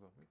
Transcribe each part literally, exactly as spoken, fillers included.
ao vivo?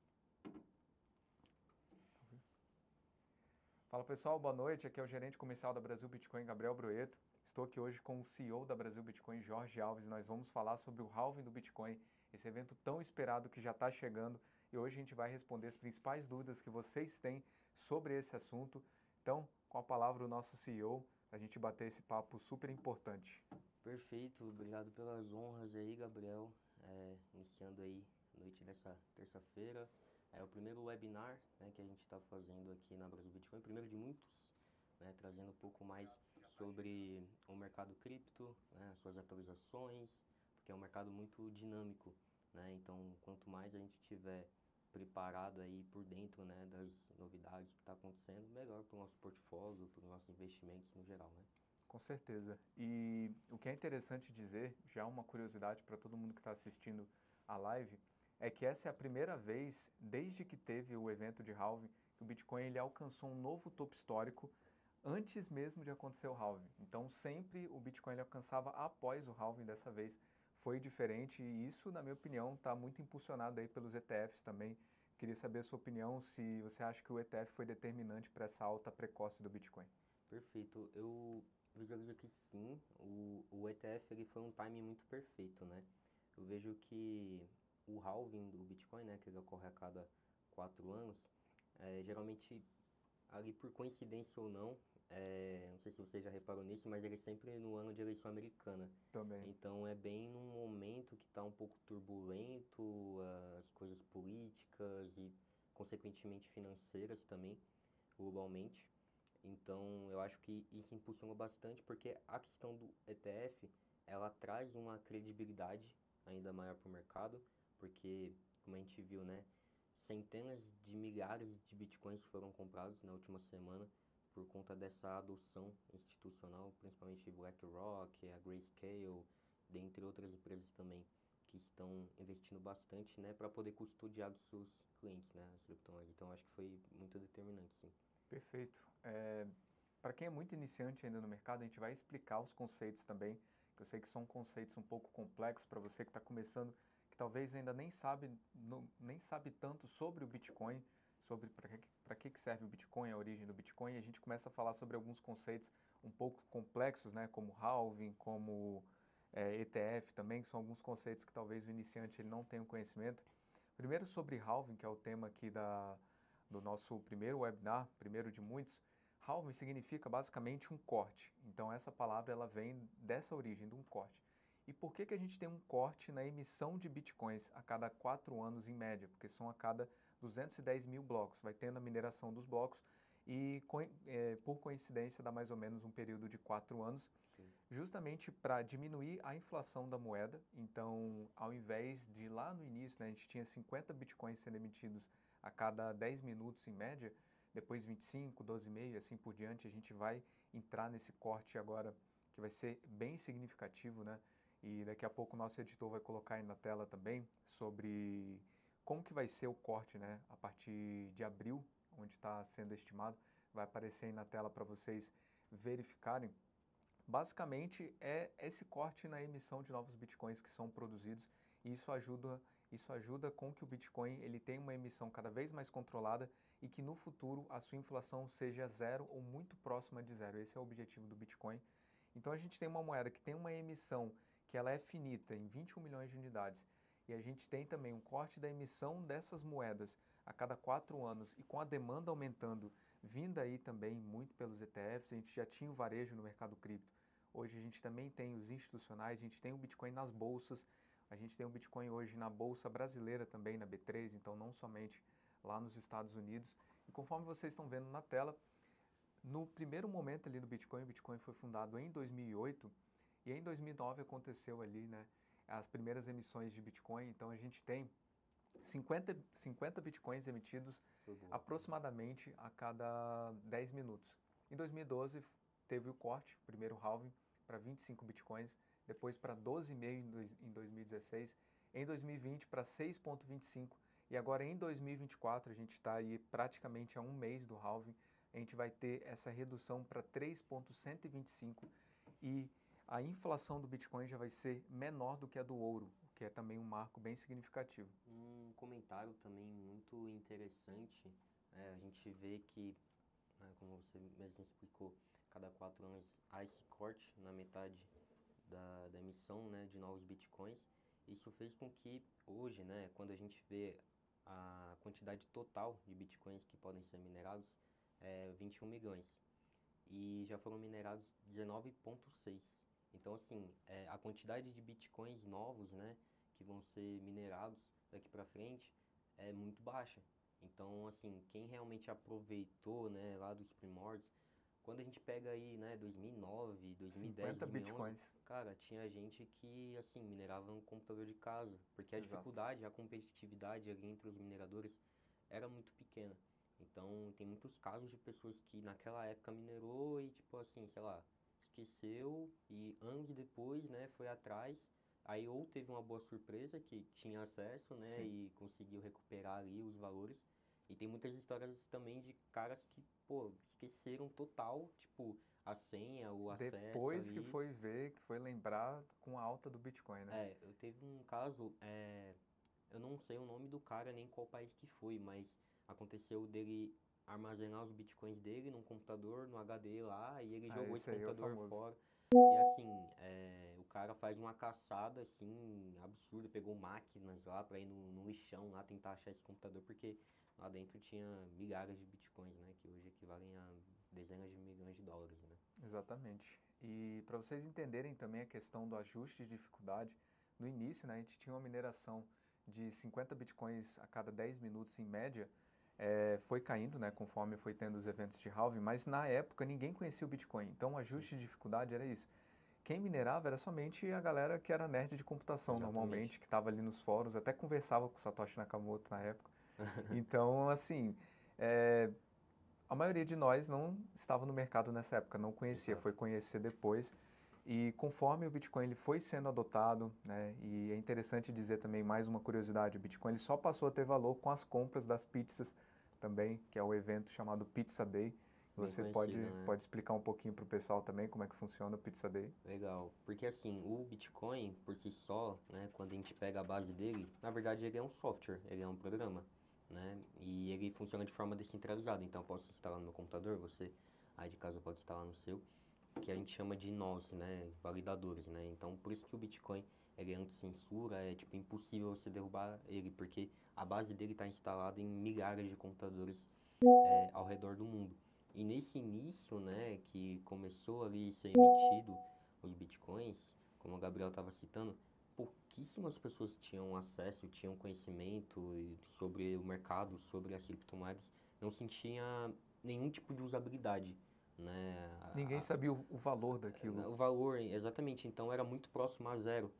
Fala pessoal, boa noite, aqui é o gerente comercial da Brasil Bitcoin, Gabriel Broeto. Estou aqui hoje com o C E O da Brasil Bitcoin, Jorge Alves, e nós vamos falar sobre o halving do Bitcoin, esse evento tão esperado que já está chegando, e hoje a gente vai responder as principais dúvidas que vocês têm sobre esse assunto. Então, com a palavra o nosso C E O, a gente bater esse papo super importante. Perfeito, obrigado pelas honras aí, Gabriel. É, iniciando aí a noite dessa terça-feira. É o primeiro webinar, né, que a gente está fazendo aqui na Brasil Bitcoin, primeiro de muitos, né, trazendo um pouco mais sobre o mercado cripto, né, suas atualizações, porque é um mercado muito dinâmico, né, então quanto mais a gente tiver preparado aí por dentro, né, das novidades que está acontecendo, melhor para o nosso portfólio, para os nossos investimentos no geral, né. Com certeza. E o que é interessante dizer, já uma curiosidade para todo mundo que está assistindo a live, é que essa é a primeira vez, desde que teve o evento de halving, que o Bitcoin ele alcançou um novo topo histórico antes mesmo de acontecer o halving. Então sempre o Bitcoin ele alcançava após o halving, dessa vez foi diferente e isso, na minha opinião, está muito impulsionado aí pelos E T Fs também. Queria saber a sua opinião, se você acha que o E T F foi determinante para essa alta precoce do Bitcoin. Perfeito. Eu visualizo que sim, o, o E T F ele foi um timing muito perfeito, né? Eu vejo que o halving do Bitcoin, né, que ele ocorre a cada quatro anos, é, geralmente, ali por coincidência ou não, é, não sei se você já reparou nisso, mas ele é sempre no ano de eleição americana. Também. Então é bem num momento que está um pouco turbulento, as coisas políticas e, consequentemente, financeiras também, globalmente. Então, eu acho que isso impulsionou bastante, porque a questão do E T F, ela traz uma credibilidade ainda maior para o mercado, porque, como a gente viu, né, centenas de milhares de bitcoins foram comprados na última semana por conta dessa adoção institucional, principalmente BlackRock, a Grayscale, dentre outras empresas também, que estão investindo bastante, né, para poder custodiar dos seus clientes, né, as criptomoedas. Então, acho que foi muito determinante, sim. Perfeito. É, para quem é muito iniciante ainda no mercado, a gente vai explicar os conceitos também, que eu sei que são conceitos um pouco complexos para você que está começando, que talvez ainda nem sabe, não, nem sabe tanto sobre o Bitcoin, sobre para que, para que serve o Bitcoin, a origem do Bitcoin, e a gente começa a falar sobre alguns conceitos um pouco complexos, né, como halving, como é, E T F também, que são alguns conceitos que talvez o iniciante ele não tenha conhecimento. Primeiro sobre halving, que é o tema aqui da do nosso primeiro webinar, primeiro de muitos. Halving significa basicamente um corte. Então essa palavra ela vem dessa origem, de um corte. E por que que a gente tem um corte na emissão de bitcoins a cada quatro anos em média? Porque são a cada duzentos e dez mil blocos. Vai tendo a mineração dos blocos e é, por coincidência dá mais ou menos um período de quatro anos, Sim. justamente para diminuir a inflação da moeda. Então, ao invés de lá no início, né, a gente tinha cinquenta bitcoins sendo emitidos a cada dez minutos em média, depois vinte e cinco, doze e meio, assim por diante, a gente vai entrar nesse corte agora que vai ser bem significativo, né? E daqui a pouco o nosso editor vai colocar aí na tela também sobre como que vai ser o corte, né? A partir de abril, onde está sendo estimado, vai aparecer aí na tela para vocês verificarem. Basicamente é esse corte na emissão de novos bitcoins que são produzidos e isso ajuda, isso ajuda com que o Bitcoin ele tenha uma emissão cada vez mais controlada e que no futuro a sua inflação seja zero ou muito próxima de zero. Esse é o objetivo do Bitcoin. Então a gente tem uma moeda que tem uma emissão que ela é finita em vinte e um milhões de unidades e a gente tem também um corte da emissão dessas moedas a cada quatro anos e com a demanda aumentando, vinda aí também muito pelos E T Fs, a gente já tinha o varejo no mercado cripto. Hoje a gente também tem os institucionais, a gente tem o Bitcoin nas bolsas, a gente tem o Bitcoin hoje na bolsa brasileira também, na B três, então não somente lá nos Estados Unidos. E conforme vocês estão vendo na tela, no primeiro momento ali do Bitcoin, o Bitcoin foi fundado em dois mil e oito e em dois mil e nove aconteceu ali, né, as primeiras emissões de Bitcoin, então a gente tem cinquenta, cinquenta Bitcoins emitidos Foi boa. aproximadamente a cada dez minutos. Em dois mil e doze teve o corte, primeiro halving, para vinte e cinco Bitcoins, depois para doze vírgula cinco em dois mil e dezesseis, em dois mil e vinte para seis vírgula vinte e cinco e agora em dois mil e vinte e quatro, a gente está aí praticamente a um mês do halving, a gente vai ter essa redução para três vírgula cento e vinte e cinco e a inflação do Bitcoin já vai ser menor do que a do ouro, o que é também um marco bem significativo. Um comentário também muito interessante, é, a gente vê que, né, como você mesmo explicou, cada quatro anos há esse corte na metade da, da emissão, né, de novos bitcoins. Isso fez com que hoje, né, quando a gente vê a quantidade total de bitcoins que podem ser minerados, é vinte e um milhões. E já foram minerados dezenove vírgula seis. Então, assim, é, a quantidade de bitcoins novos, né, que vão ser minerados daqui para frente é muito baixa. Então, assim, quem realmente aproveitou, né, lá dos primórdios, quando a gente pega aí, né, dois mil e nove, dois mil e dez, cinquenta dois mil e onze, bitcoins. cara, tinha gente que, assim, minerava no computador de casa, porque a Exato. dificuldade, a competitividade ali entre os mineradores era muito pequena. Então, tem muitos casos de pessoas que naquela época minerou e, tipo assim, sei lá, esqueceu e anos depois, né, foi atrás, aí ou teve uma boa surpresa que tinha acesso, né, Sim. e conseguiu recuperar ali os valores. E tem muitas histórias também de caras que, pô, esqueceram total, tipo, a senha, o acesso Depois que ali. foi ver, que foi lembrar com a alta do Bitcoin, né? É, eu teve um caso, é, eu não sei o nome do cara nem qual país que foi, mas aconteceu dele armazenar os bitcoins dele num computador, no H D lá, e ele Ah, jogou esse esse aí é o computador famoso. fora. E assim, é, o cara faz uma caçada assim, absurda, pegou máquinas lá pra ir no, no lixão lá tentar achar esse computador, porque lá dentro tinha milhares de bitcoins, né, que hoje equivalem a dezenas de milhões de dólares, né. Exatamente. E para vocês entenderem também a questão do ajuste de dificuldade, no início, né, a gente tinha uma mineração de cinquenta bitcoins a cada dez minutos em média, eh, foi caindo, né, conforme foi tendo os eventos de halving, mas na época ninguém conhecia o Bitcoin, então o ajuste Sim. de dificuldade era isso. Quem minerava era somente a galera que era nerd de computação, Exatamente. normalmente, que estava ali nos fóruns, até conversava com o Satoshi Nakamoto na época. Então, assim, eh, a maioria de nós não estava no mercado nessa época, não conhecia, Exato. foi conhecer depois. E conforme o Bitcoin ele foi sendo adotado, né, e é interessante dizer também mais uma curiosidade, o Bitcoin ele só passou a ter valor com as compras das pizzas também, que é o evento chamado Pizza Day. Bem Você pode, conhecido, né? pode explicar um pouquinho para o pessoal também como é que funciona o Pizza Day? Legal, porque assim, o Bitcoin por si só, né, quando a gente pega a base dele, na verdade ele é um software, ele é um programa, né, e ele funciona de forma descentralizada, então eu posso instalar no meu computador, você aí de casa pode instalar no seu, que a gente chama de nós, né, validadores, né, então por isso que o Bitcoin, ele é anti-censura, é tipo impossível você derrubar ele, porque a base dele está instalada em milhares de computadores é, ao redor do mundo. E nesse início, né, que começou ali a ser emitido os bitcoins, como o Gabriel estava citando, pouquíssimas pessoas tinham acesso, tinham conhecimento sobre o mercado, sobre as criptomoedas, não se tinha nenhum tipo de usabilidade, né? Ninguém A, sabia o, o valor a, daquilo. o valor, exatamente, então era muito próximo a zero.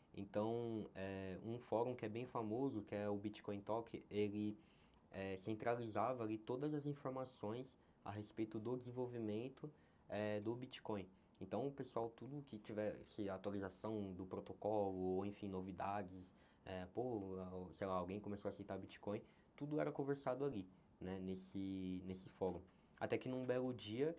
Então, é, um fórum que é bem famoso, que é o Bitcoin Talk, ele é, centralizava ali todas as informações a respeito do desenvolvimento é, do Bitcoin. Então, o pessoal, tudo que tivesse atualização do protocolo, ou enfim, novidades, é, pô, sei lá, alguém começou a aceitar Bitcoin, tudo era conversado ali, né, nesse, nesse fórum. Até que num belo dia,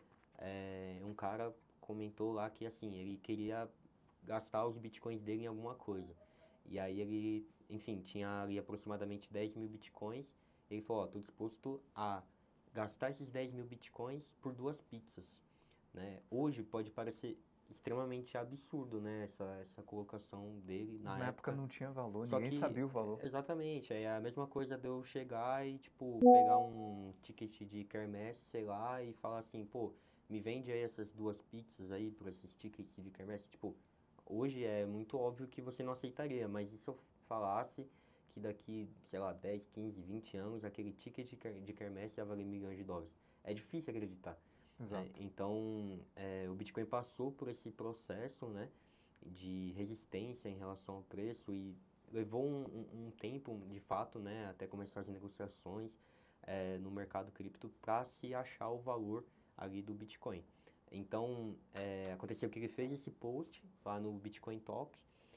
é, um cara comentou lá que, assim, ele queria gastar os Bitcoins dele em alguma coisa. E aí ele, enfim, tinha ali aproximadamente dez mil Bitcoins. Ele falou, ó, tô disposto a gastar esses dez mil Bitcoins por duas pizzas, né? Hoje pode parecer extremamente absurdo, né, essa, essa colocação dele Mas na na época época. não tinha valor, Só ninguém que, sabia o valor. exatamente, é a mesma coisa de eu chegar e, tipo, pegar um ticket de quermesse, sei lá, e falar assim, pô, me vende aí essas duas pizzas aí por esses tickets de quermesse. Tipo, hoje é muito óbvio que você não aceitaria, mas e se eu falasse que daqui, sei lá, dez, quinze, vinte anos, aquele ticket de quer- de quermesse ia valer milhões de dólares? É difícil acreditar, né? Exato. Então, é, o Bitcoin passou por esse processo, né, de resistência em relação ao preço e levou um, um, um tempo, de fato, né, até começar as negociações é, no mercado cripto para se achar o valor ali do Bitcoin. Então, é, aconteceu que ele fez esse post lá no Bitcoin Talk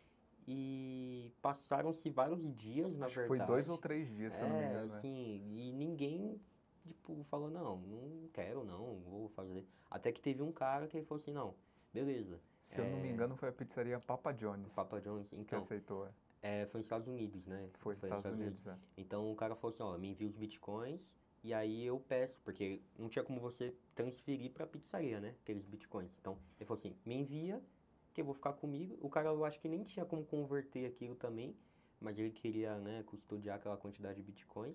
e passaram-se vários dias, na Acho que foi dois ou verdade. três dias, se eu não me É, engano, né? assim, e ninguém, tipo, falou, não, não quero, não, vou fazer. Até que teve um cara que falou assim, não, beleza, Se eu não me é, engano, foi a pizzaria Papa John's Papa John's, que então, aceitou. É. É, foi nos Estados Unidos, né? Foi nos Estados Unidos, é. Então o cara falou assim, ó, me envia os bitcoins e aí eu peço, porque não tinha como você transferir pra pizzaria, né? Aqueles bitcoins. Então ele falou assim, me envia, que eu vou ficar comigo. O cara eu acho que nem tinha como converter aquilo também, mas ele queria, né, custodiar aquela quantidade de bitcoins.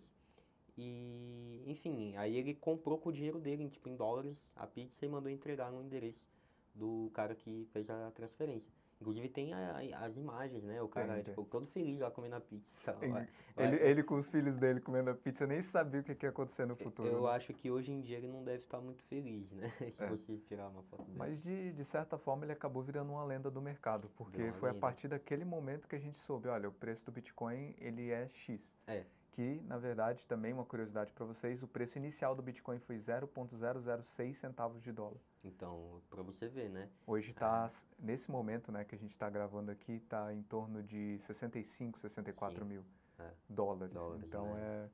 E, enfim, aí ele comprou com o dinheiro dele, tipo, em dólares, a pizza e mandou entregar no endereço do cara que fez a transferência. Inclusive tem a- a- as imagens, né? O cara, Tem, tem. tipo, todo feliz lá comendo a pizza e tal. Ele, Vai- ele, vai- ele com os filhos dele comendo a pizza nem sabia o que que ia acontecer no futuro, Eu né? acho que hoje em dia ele não deve estar muito feliz, né? Se É. você tirar uma foto dessa. Mas de, de certa forma ele acabou virando uma lenda do mercado, porque Virou uma foi a lenda. partir daquele momento que a gente soube, olha, o preço do Bitcoin ele é X. É. Que, na verdade, também uma curiosidade para vocês, o preço inicial do Bitcoin foi zero vírgula zero zero seis centavos de dólar. Então, pra você ver, né? Hoje está, nesse momento, né, que a gente está gravando aqui, está em torno de sessenta e cinco, sessenta e quatro Sim, mil é. dólares. Dólares, Então né?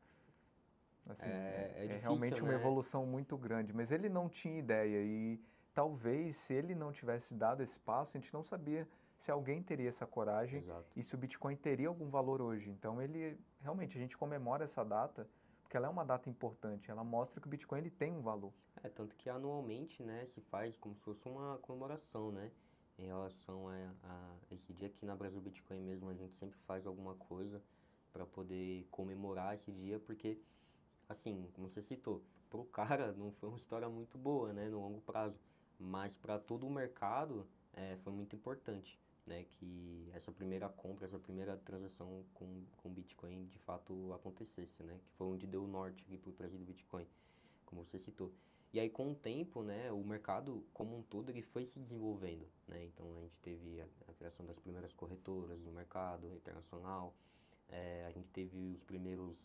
é, assim, É- é, é é difícil, realmente uma né? evolução muito grande. Mas ele não tinha ideia e talvez se ele não tivesse dado esse passo, a gente não sabia se alguém teria essa coragem Exato. e se o Bitcoin teria algum valor hoje. Então ele, realmente, a gente comemora essa data porque ela é uma data importante. Ela mostra que o Bitcoin ele tem um valor. É, tanto que anualmente, né, se faz como se fosse uma comemoração, né, em relação a, a esse dia. Aqui na Brasil Bitcoin mesmo, a gente sempre faz alguma coisa para poder comemorar esse dia, porque, assim, como você citou, pro cara não foi uma história muito boa, né, no longo prazo, mas para todo o mercado é, foi muito importante, né, que essa primeira compra, essa primeira transação com, com Bitcoin de fato acontecesse, né, que foi onde deu o norte ali pro preço do Bitcoin, como você citou. E aí, com o tempo, né, o mercado como um todo ele foi se desenvolvendo, né? Então, a gente teve a, a criação das primeiras corretoras no mercado internacional, eh, a gente teve os primeiros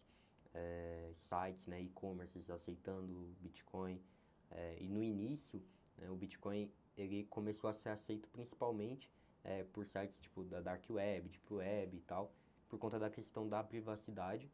eh, sites, né, e-commerces aceitando o Bitcoin. Eh, e no início, né, o Bitcoin ele começou a ser aceito principalmente eh, por sites tipo da Dark Web, Deep Web e tal, por conta da questão da privacidade.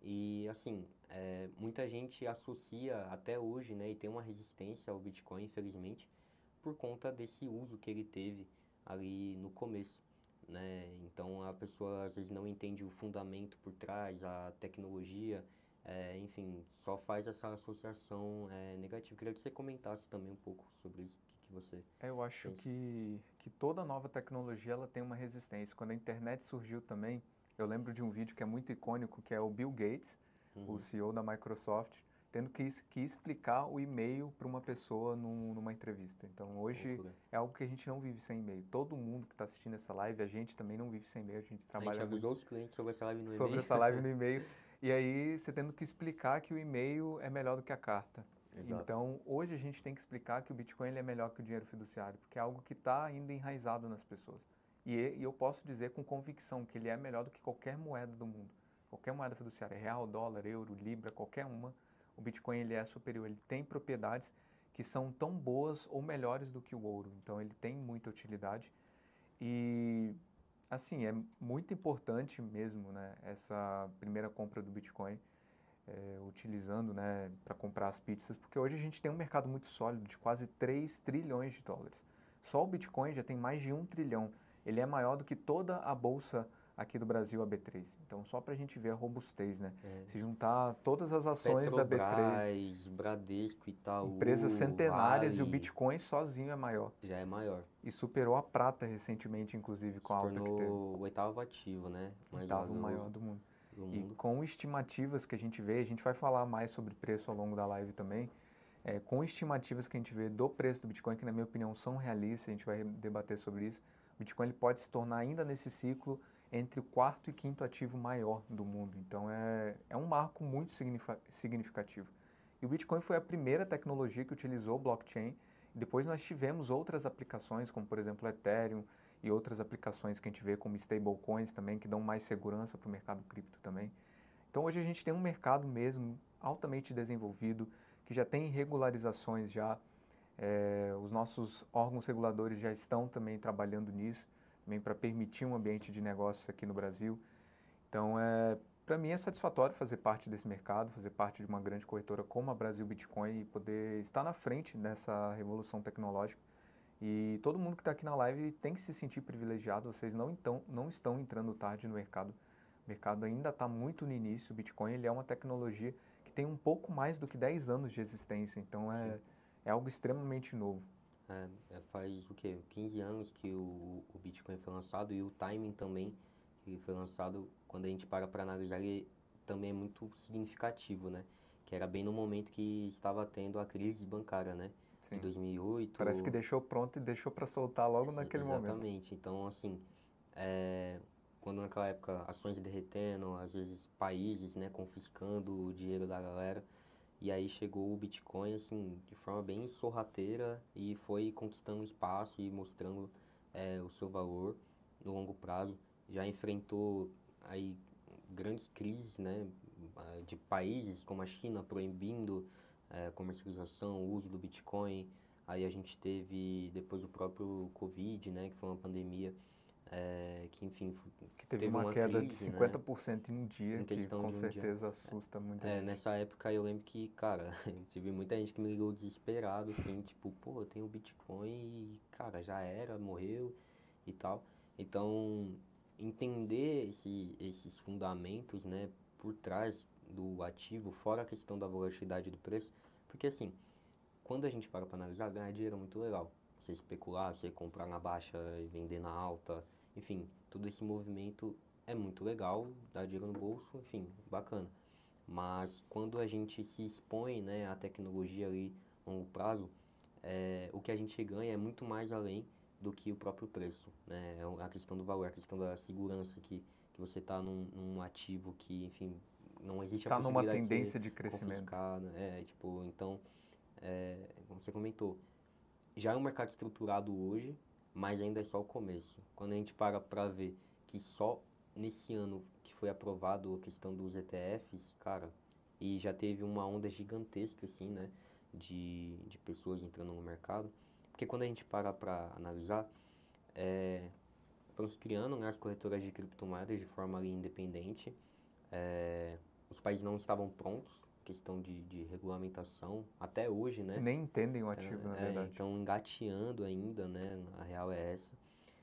E assim, é, muita gente associa até hoje, né, e tem uma resistência ao Bitcoin, infelizmente, por conta desse uso que ele teve ali no começo, né? Então a pessoa às vezes não entende o fundamento por trás, a tecnologia, é, enfim, só faz essa associação é, negativa. Queria que você comentasse também um pouco sobre isso, o que, que você É, Eu acho pensa. que, que toda nova tecnologia ela tem uma resistência. Quando a internet surgiu também, eu lembro de um vídeo que é muito icônico, que é o Bill Gates, o Uhum. C E O da Microsoft, tendo que, es- que explicar o e-mail para uma pessoa num- numa entrevista. Então, hoje Loucura. é algo que a gente não vive sem e-mail. Todo mundo que está assistindo essa live, a gente também não vive sem e-mail, a gente A gente trabalha muito avisou os clientes sobre essa live no sobre e-mail. essa live no e-mail. E aí, você tendo que explicar que o e-mail é melhor do que a carta. Exato. Então, hoje a gente tem que explicar que o Bitcoin ele é melhor que o dinheiro fiduciário, porque é algo que está ainda enraizado nas pessoas. E, e eu posso dizer com convicção que ele é melhor do que qualquer moeda do mundo. Qualquer moeda fiduciária, real, dólar, euro, libra, qualquer uma, o Bitcoin ele é superior. Ele tem propriedades que são tão boas ou melhores do que o ouro. Então, ele tem muita utilidade. E, assim, é muito importante mesmo, né, essa primeira compra do Bitcoin. É, utilizando, né, para comprar as pizzas, porque hoje a gente tem um mercado muito sólido de quase três trilhões de dólares. Só o Bitcoin já tem mais de um trilhão. Ele é maior do que toda a bolsa aqui do Brasil, a B três. Então, só para a gente ver a robustez, né? É. Se juntar todas as ações da B três, Petrobras, Bradesco, Itaú, empresas centenárias, e o Vale, Bitcoin sozinho é maior. já é maior. E superou a prata recentemente, inclusive, com Se a alta que teve. tornou o oitavo ativo, né? Mais Oitavo valioso maior do mundo. do E mundo. com estimativas que a gente vê, a gente vai falar mais sobre preço ao longo da live também, é, com estimativas que a gente vê do preço do Bitcoin, que na minha opinião são realistas, a gente vai debater sobre isso, o Bitcoin ele pode se tornar ainda nesse ciclo entre o quarto e quinto ativo maior do mundo. Então é, é um marco muito significativo. E o Bitcoin foi a primeira tecnologia que utilizou blockchain, e depois nós tivemos outras aplicações, como por exemplo o Ethereum, e outras aplicações que a gente vê como stablecoins também, que dão mais segurança para o mercado cripto também. Então hoje a gente tem um mercado mesmo altamente desenvolvido, que já tem regularizações já, é, os nossos órgãos reguladores já estão também trabalhando nisso, também para permitir um ambiente de negócios aqui no Brasil. Então, é, para mim é satisfatório fazer parte desse mercado, fazer parte de uma grande corretora como a Brasil Bitcoin e poder estar na frente dessa revolução tecnológica E todo mundo que está aqui na live tem que se sentir privilegiado, vocês não, então, não estão entrando tarde no mercado. O mercado ainda está muito no início, o Bitcoin ele é uma tecnologia que tem um pouco mais do que dez anos de existência, então é, é algo extremamente novo. É, é, faz o quê? quinze anos que o, o Bitcoin foi lançado e o timing também que foi lançado, quando a gente para para analisar, ele também é muito significativo, né? Que era bem no momento que estava tendo a crise bancária, né? Sim. De dois mil e oito. Parece que deixou pronto e deixou para soltar logo Ex naquele exatamente. momento. Exatamente. Então, assim, é, quando naquela época ações derretendo, às vezes países, né, confiscando o dinheiro da galera, e aí chegou o Bitcoin, assim, de forma bem sorrateira e foi conquistando espaço e mostrando é, o seu valor no longo prazo. Já enfrentou aí grandes crises, né, de países como a China proibindo é, a comercialização, o uso do Bitcoin. Aí a gente teve depois o próprio Covid, né, que foi uma pandemia é, que, enfim, que teve, teve uma, uma queda crise, de cinquenta por cento né, em um dia, em que questão com de um certeza dia. assusta muita É, gente. nessa época eu lembro que, cara, tive muita gente que me ligou desesperado, assim, tipo, pô, eu tenho Bitcoin e, cara, já era, morreu e tal. Então, entender esse, esses fundamentos, né, por trás do ativo, fora a questão da volatilidade do preço, porque, assim, quando a gente para para analisar, ganhar dinheiro é muito legal. Você especular, você comprar na baixa e vender na alta, enfim, todo esse movimento é muito legal, dá dinheiro no bolso, enfim, bacana. Mas quando a gente se expõe, né, à tecnologia ali a longo prazo, é, o que a gente ganha é muito mais além do que o próprio preço, né? É a questão do valor, a questão da segurança que, que você está num, num ativo que, enfim, não existe a Está numa possibilidade de ser tendência de crescimento. confiscado, é, tipo, então, é, como você comentou, já é um mercado estruturado hoje, mas ainda é só o começo. Quando a gente para para ver que só nesse ano que foi aprovado a questão dos E T Fs, cara, e já teve uma onda gigantesca, assim, né, de, de pessoas entrando no mercado, porque quando a gente para para analisar, é, foram se criando, né, as corretoras de criptomoedas de forma ali independente, é, os países não estavam prontos, questão de, de regulamentação, até hoje, né? E nem entendem o ativo, É, na é, verdade. então engateando ainda, né? A real é essa.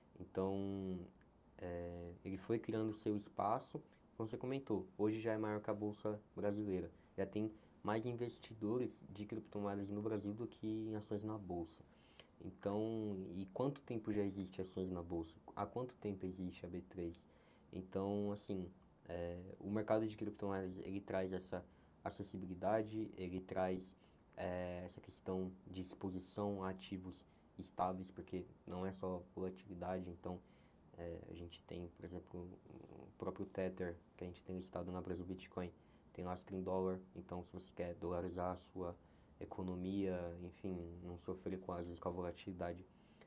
Então, é, ele foi criando o seu espaço, como você comentou, hoje já é maior que a Bolsa Brasileira. Já tem mais investidores de criptomoedas no Brasil do que em ações na Bolsa. Então, e quanto tempo já existe ações na Bolsa? Há quanto tempo existe a B três? Então, assim, é, o mercado de criptomoedas, ele traz essa acessibilidade, ele traz é, essa questão de exposição a ativos estáveis, porque não é só volatilidade, então é, a gente tem, por exemplo, o próprio Tether, que a gente tem listado na Brasil Bitcoin, tem lastro em dólar, então se você quer dolarizar a sua economia, enfim, não sofrer com, às vezes, com a volatilidade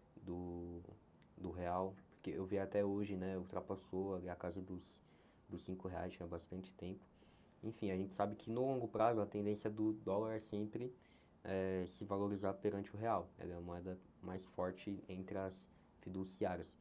do, do real, porque eu vi até hoje, né, ultrapassou ali a casa dos, dos cinco reais, tinha bastante tempo. Enfim, a gente sabe que no longo prazo a tendência do dólar é sempre é, se valorizar perante o real. Ela é a moeda mais forte entre as fiduciárias.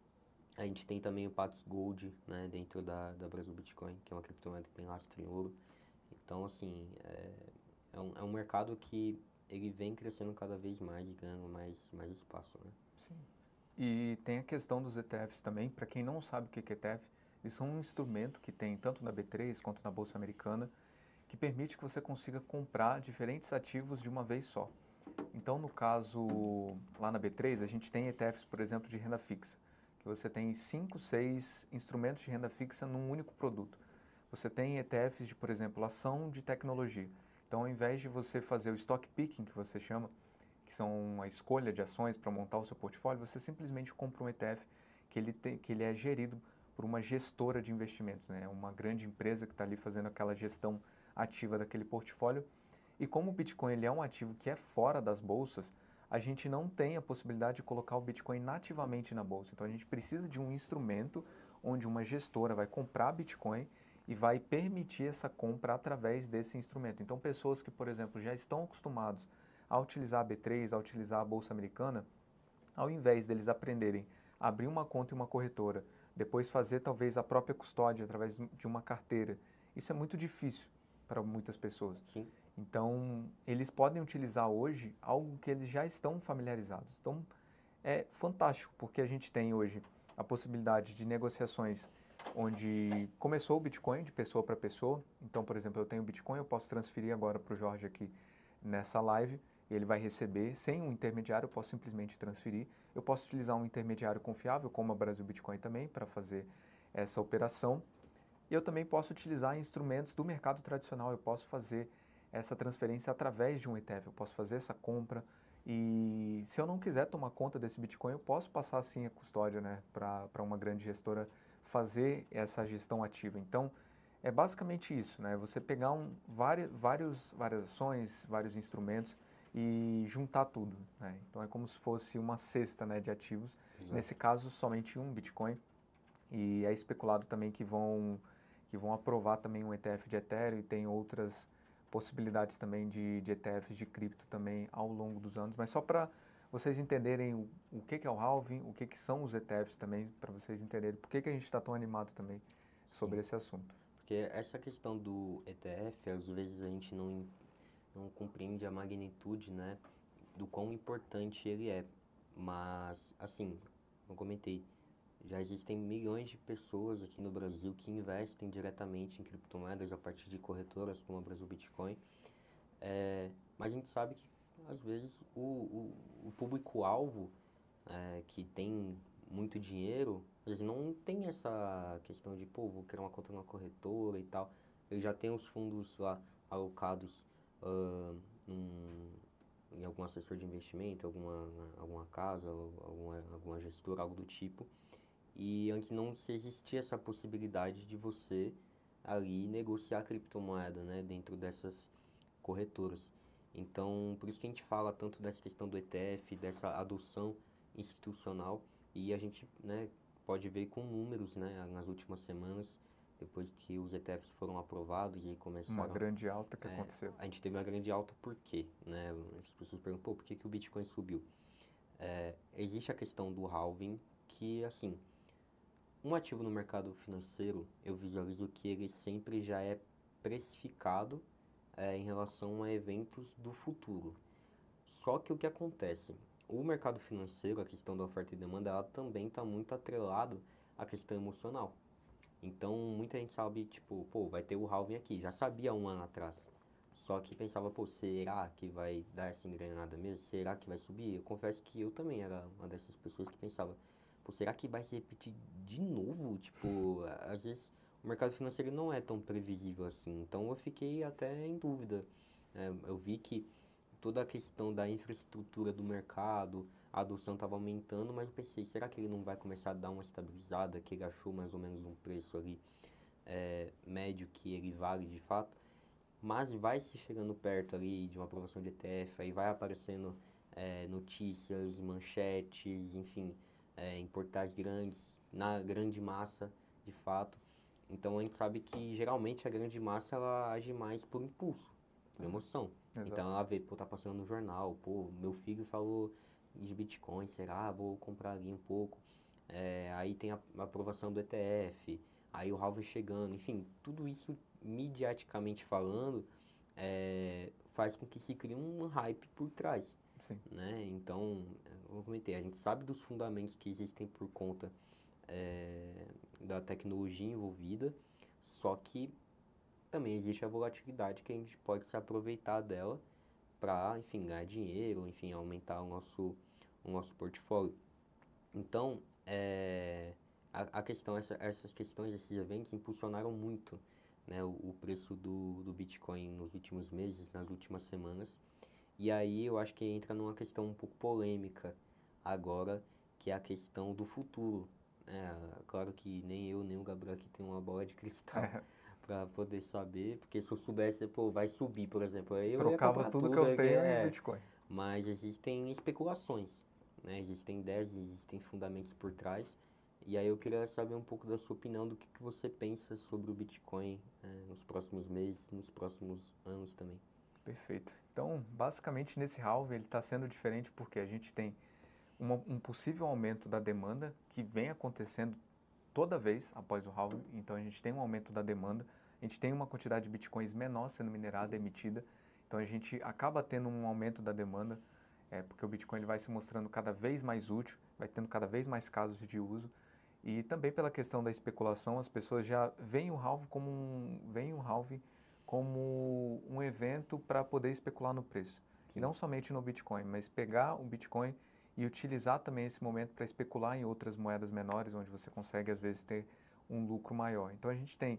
A gente tem também o Pax Gold, né, dentro da, da Brasil Bitcoin, que é uma criptomoeda que tem lastro em ouro. Então, assim, é, é, um, é um mercado que ele vem crescendo cada vez mais e ganhando mais, mais espaço, né? Sim. E tem a questão dos E T Fs também. Para quem não sabe o que é E T F, eles são um instrumento que tem tanto na B três quanto na Bolsa Americana, que permite que você consiga comprar diferentes ativos de uma vez só. Então, no caso, lá na B três, a gente tem E T Fs, por exemplo, de renda fixa, que você tem cinco, seis instrumentos de renda fixa num único produto. Você tem E T Fs de, por exemplo, ação de tecnologia. Então, ao invés de você fazer o stock picking, que você chama, que são uma escolha de ações para montar o seu portfólio, você simplesmente compra um E T F que ele, tem, que ele é gerido por uma gestora de investimentos, né? Uma grande empresa que está ali fazendo aquela gestão ativa daquele portfólio. E como o Bitcoin ele é um ativo que é fora das bolsas, a gente não tem a possibilidade de colocar o Bitcoin nativamente na bolsa. Então a gente precisa de um instrumento onde uma gestora vai comprar Bitcoin e vai permitir essa compra através desse instrumento. Então pessoas que, por exemplo, já estão acostumados a utilizar a B três, a utilizar a Bolsa Americana, ao invés deles aprenderem a abrir uma conta em uma corretora, depois fazer talvez a própria custódia através de uma carteira, isso é muito difícil para muitas pessoas. Sim. Então, eles podem utilizar hoje algo que eles já estão familiarizados. Então, é fantástico, porque a gente tem hoje a possibilidade de negociações onde começou o Bitcoin de pessoa para pessoa. Então, por exemplo, eu tenho Bitcoin, eu posso transferir agora para o Jorge aqui nessa live, ele vai receber sem um intermediário, eu posso simplesmente transferir. Eu posso utilizar um intermediário confiável, como a Brasil Bitcoin também, para fazer essa operação. E eu também posso utilizar instrumentos do mercado tradicional, eu posso fazer essa transferência através de um E T F, eu posso fazer essa compra. E se eu não quiser tomar conta desse Bitcoin, eu posso passar sim a custódia, né, para uma grande gestora fazer essa gestão ativa. Então, é basicamente isso, né? Você pegar um, vários, vários, várias ações, vários instrumentos e juntar tudo, né? Então, é como se fosse uma cesta, né, de ativos. Exato. Nesse caso, somente um Bitcoin. E é especulado também que vão, que vão aprovar também um E T F de Ethereum e tem outras possibilidades também de, de E T Fs de cripto também ao longo dos anos. Mas só para vocês entenderem o, o que, que é o halving, o que, que são os E T Fs também, para vocês entenderem por que, que a gente está tão animado também sobre Sim. esse assunto. Porque essa questão do E T F, às vezes a gente não, não compreende a magnitude, né, do quão importante ele é. Mas, assim, eu comentei, já existem milhões de pessoas aqui no Brasil que investem diretamente em criptomoedas a partir de corretoras como a Brasil Bitcoin. É, mas a gente sabe que, às vezes, o, o, o público-alvo é, que tem muito dinheiro, às vezes não tem essa questão de, pô, vou criar uma conta numa corretora e tal. Ele já tem os fundos lá alocados uh, num, em algum assessor de investimento, alguma, alguma casa, alguma, alguma gestora, algo do tipo. E antes não se existia essa possibilidade de você ali negociar criptomoeda, né, dentro dessas corretoras. Então, por isso que a gente fala tanto dessa questão do E T F, dessa adoção institucional, e a gente, né, pode ver com números, né, nas últimas semanas, depois que os E T Fs foram aprovados e começaram... Uma grande alta que é, aconteceu. A gente teve uma grande alta por quê? Né? As pessoas perguntam, pô, por que, que o Bitcoin subiu? É, existe a questão do halving, que, assim, um ativo no mercado financeiro, eu visualizo que ele sempre já é precificado é, em relação a eventos do futuro. Só que o que acontece? O mercado financeiro, a questão da oferta e demanda, ela também está muito atrelado à questão emocional. Então, muita gente sabe, tipo, pô, vai ter o halving aqui. Já sabia um ano atrás. Só que pensava, pô, será que vai dar essa engrenada mesmo? Será que vai subir? Eu confesso que eu também era uma dessas pessoas que pensava, pô, será que vai se repetir de novo? Tipo, às vezes o mercado financeiro não é tão previsível assim. Então, eu fiquei até em dúvida. É, eu vi que toda a questão da infraestrutura do mercado, a adoção estava aumentando, mas eu pensei, será que ele não vai começar a dar uma estabilizada, que ele achou mais ou menos um preço ali é, médio que ele vale de fato? Mas vai se chegando perto ali de uma aprovação de E T F, aí vai aparecendo é, notícias, manchetes, enfim, é, em portais grandes, na grande massa, de fato. Então a gente sabe que geralmente a grande massa ela age mais por impulso, por emoção. Exato. Então ela vê, pô, tá passando no jornal, pô, meu filho falou de Bitcoin, será? Vou comprar ali um pouco. É, aí tem a, a aprovação do E T F, aí o halving chegando, enfim, tudo isso midiaticamente falando é, faz com que se crie um hype por trás. Sim. Né? Então, como comentei, a gente sabe dos fundamentos que existem por conta é, da tecnologia envolvida, só que também existe a volatilidade que a gente pode se aproveitar dela para, enfim, ganhar dinheiro, enfim, aumentar o nosso, o nosso portfólio. Então, é, a, a questão, essa, essas questões, esses eventos impulsionaram muito, né, o, o preço do, do Bitcoin nos últimos meses, nas últimas semanas. E aí eu acho que entra numa questão um pouco polêmica agora, que é a questão do futuro. É, claro que nem eu, nem o Gabriel aqui tem uma bola de cristal para poder saber, porque se eu soubesse, pô, vai subir, por exemplo, aí eu Trocava ia comprar tudo tudo que eu aqui, tenho é, em Bitcoin. Mas existem especulações, né? Existem ideias, existem fundamentos por trás. E aí eu queria saber um pouco da sua opinião, do que, que você pensa sobre o Bitcoin é, nos próximos meses, nos próximos anos também. Perfeito. Então, basicamente, nesse halving, ele está sendo diferente porque a gente tem uma, um possível aumento da demanda que vem acontecendo toda vez após o halving. Então, a gente tem um aumento da demanda, a gente tem uma quantidade de bitcoins menor sendo minerada, emitida. Então, a gente acaba tendo um aumento da demanda é, porque o Bitcoin ele vai se mostrando cada vez mais útil, vai tendo cada vez mais casos de uso, e também pela questão da especulação, as pessoas já veem o halving como um, veem o halving como um evento para poder especular no preço. Sim. E não somente no Bitcoin, mas pegar o Bitcoin e utilizar também esse momento para especular em outras moedas menores, onde você consegue, às vezes, ter um lucro maior. Então, a gente tem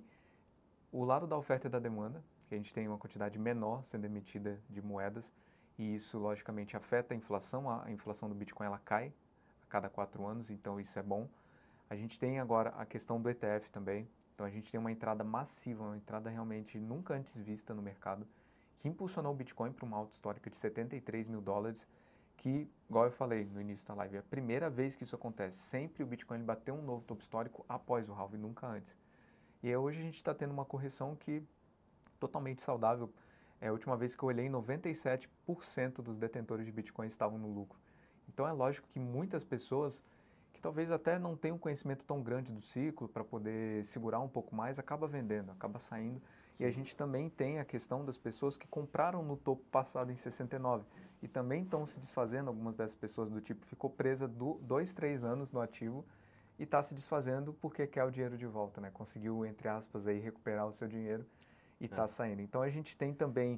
o lado da oferta e da demanda, que a gente tem uma quantidade menor sendo emitida de moedas, e isso, logicamente, afeta a inflação. A inflação do Bitcoin ela cai a cada quatro anos, então isso é bom. A gente tem agora a questão do E T F também. Então, a gente tem uma entrada massiva, uma entrada realmente nunca antes vista no mercado, que impulsionou o Bitcoin para uma alta histórica de setenta e três mil dólares, que, igual eu falei no início da live, é a primeira vez que isso acontece. Sempre o Bitcoin bateu um novo topo histórico após o halving, nunca antes. E aí, hoje a gente está tendo uma correção que totalmente saudável. É, a última vez que eu olhei, noventa e sete por cento dos detentores de Bitcoin estavam no lucro. Então, é lógico que muitas pessoas que talvez até não tenham um conhecimento tão grande do ciclo para poder segurar um pouco mais, acaba vendendo, acaba saindo. Sim. E a gente também tem a questão das pessoas que compraram no topo passado em sessenta e nove e também estão se desfazendo, algumas dessas pessoas do tipo ficou presa do, dois, três anos no ativo e está se desfazendo porque quer o dinheiro de volta, né? Conseguiu, entre aspas, aí, recuperar o seu dinheiro e está é. saindo. Então a gente tem também,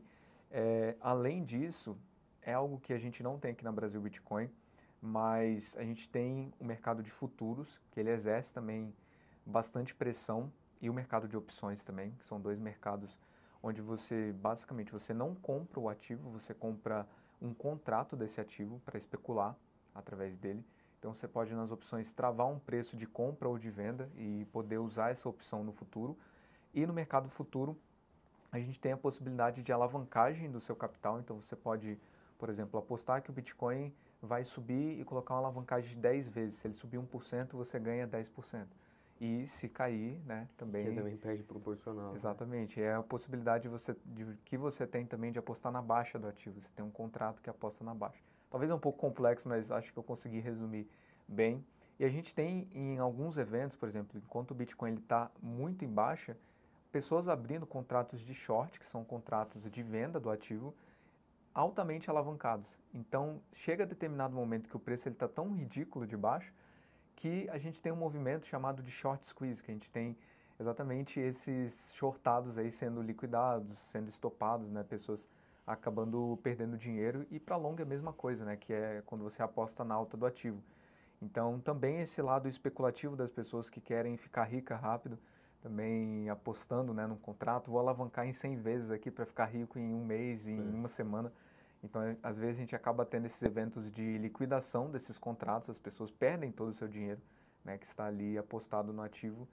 é, além disso, é algo que a gente não tem aqui na Brasil Bitcoin, mas a gente tem o mercado de futuros, que ele exerce também bastante pressão, e o mercado de opções também, que são dois mercados onde você, basicamente, você não compra o ativo, você compra um contrato desse ativo para especular através dele. Então, você pode, nas opções, travar um preço de compra ou de venda e poder usar essa opção no futuro. E no mercado futuro, a gente tem a possibilidade de alavancagem do seu capital. Então, você pode, por exemplo, apostar que o Bitcoin vai subir e colocar uma alavancagem de dez vezes. Se ele subir um por cento, você ganha dez por cento. E se cair, né, também... Você também perde proporcional. Exatamente. Né? É a possibilidade de você, de, que você tem também de apostar na baixa do ativo. Você tem um contrato que aposta na baixa. Talvez é um pouco complexo, mas acho que eu consegui resumir bem. E a gente tem em alguns eventos, por exemplo, enquanto o Bitcoin está muito em baixa, pessoas abrindo contratos de short, que são contratos de venda do ativo, altamente alavancados. Então, chega a determinado momento que o preço está tão ridículo de baixo que a gente tem um movimento chamado de short squeeze, que a gente tem exatamente esses shortados aí sendo liquidados, sendo estopados, né? Pessoas acabando perdendo dinheiro, e para long é a mesma coisa, né? Que é quando você aposta na alta do ativo. Então, também esse lado especulativo das pessoas que querem ficar rica rápido, também apostando, né, num contrato, vou alavancar em cem vezes aqui para ficar rico em um mês, em uma semana. Então, às vezes a gente acaba tendo esses eventos de liquidação desses contratos, as pessoas perdem todo o seu dinheiro, né, que está ali apostado no ativo.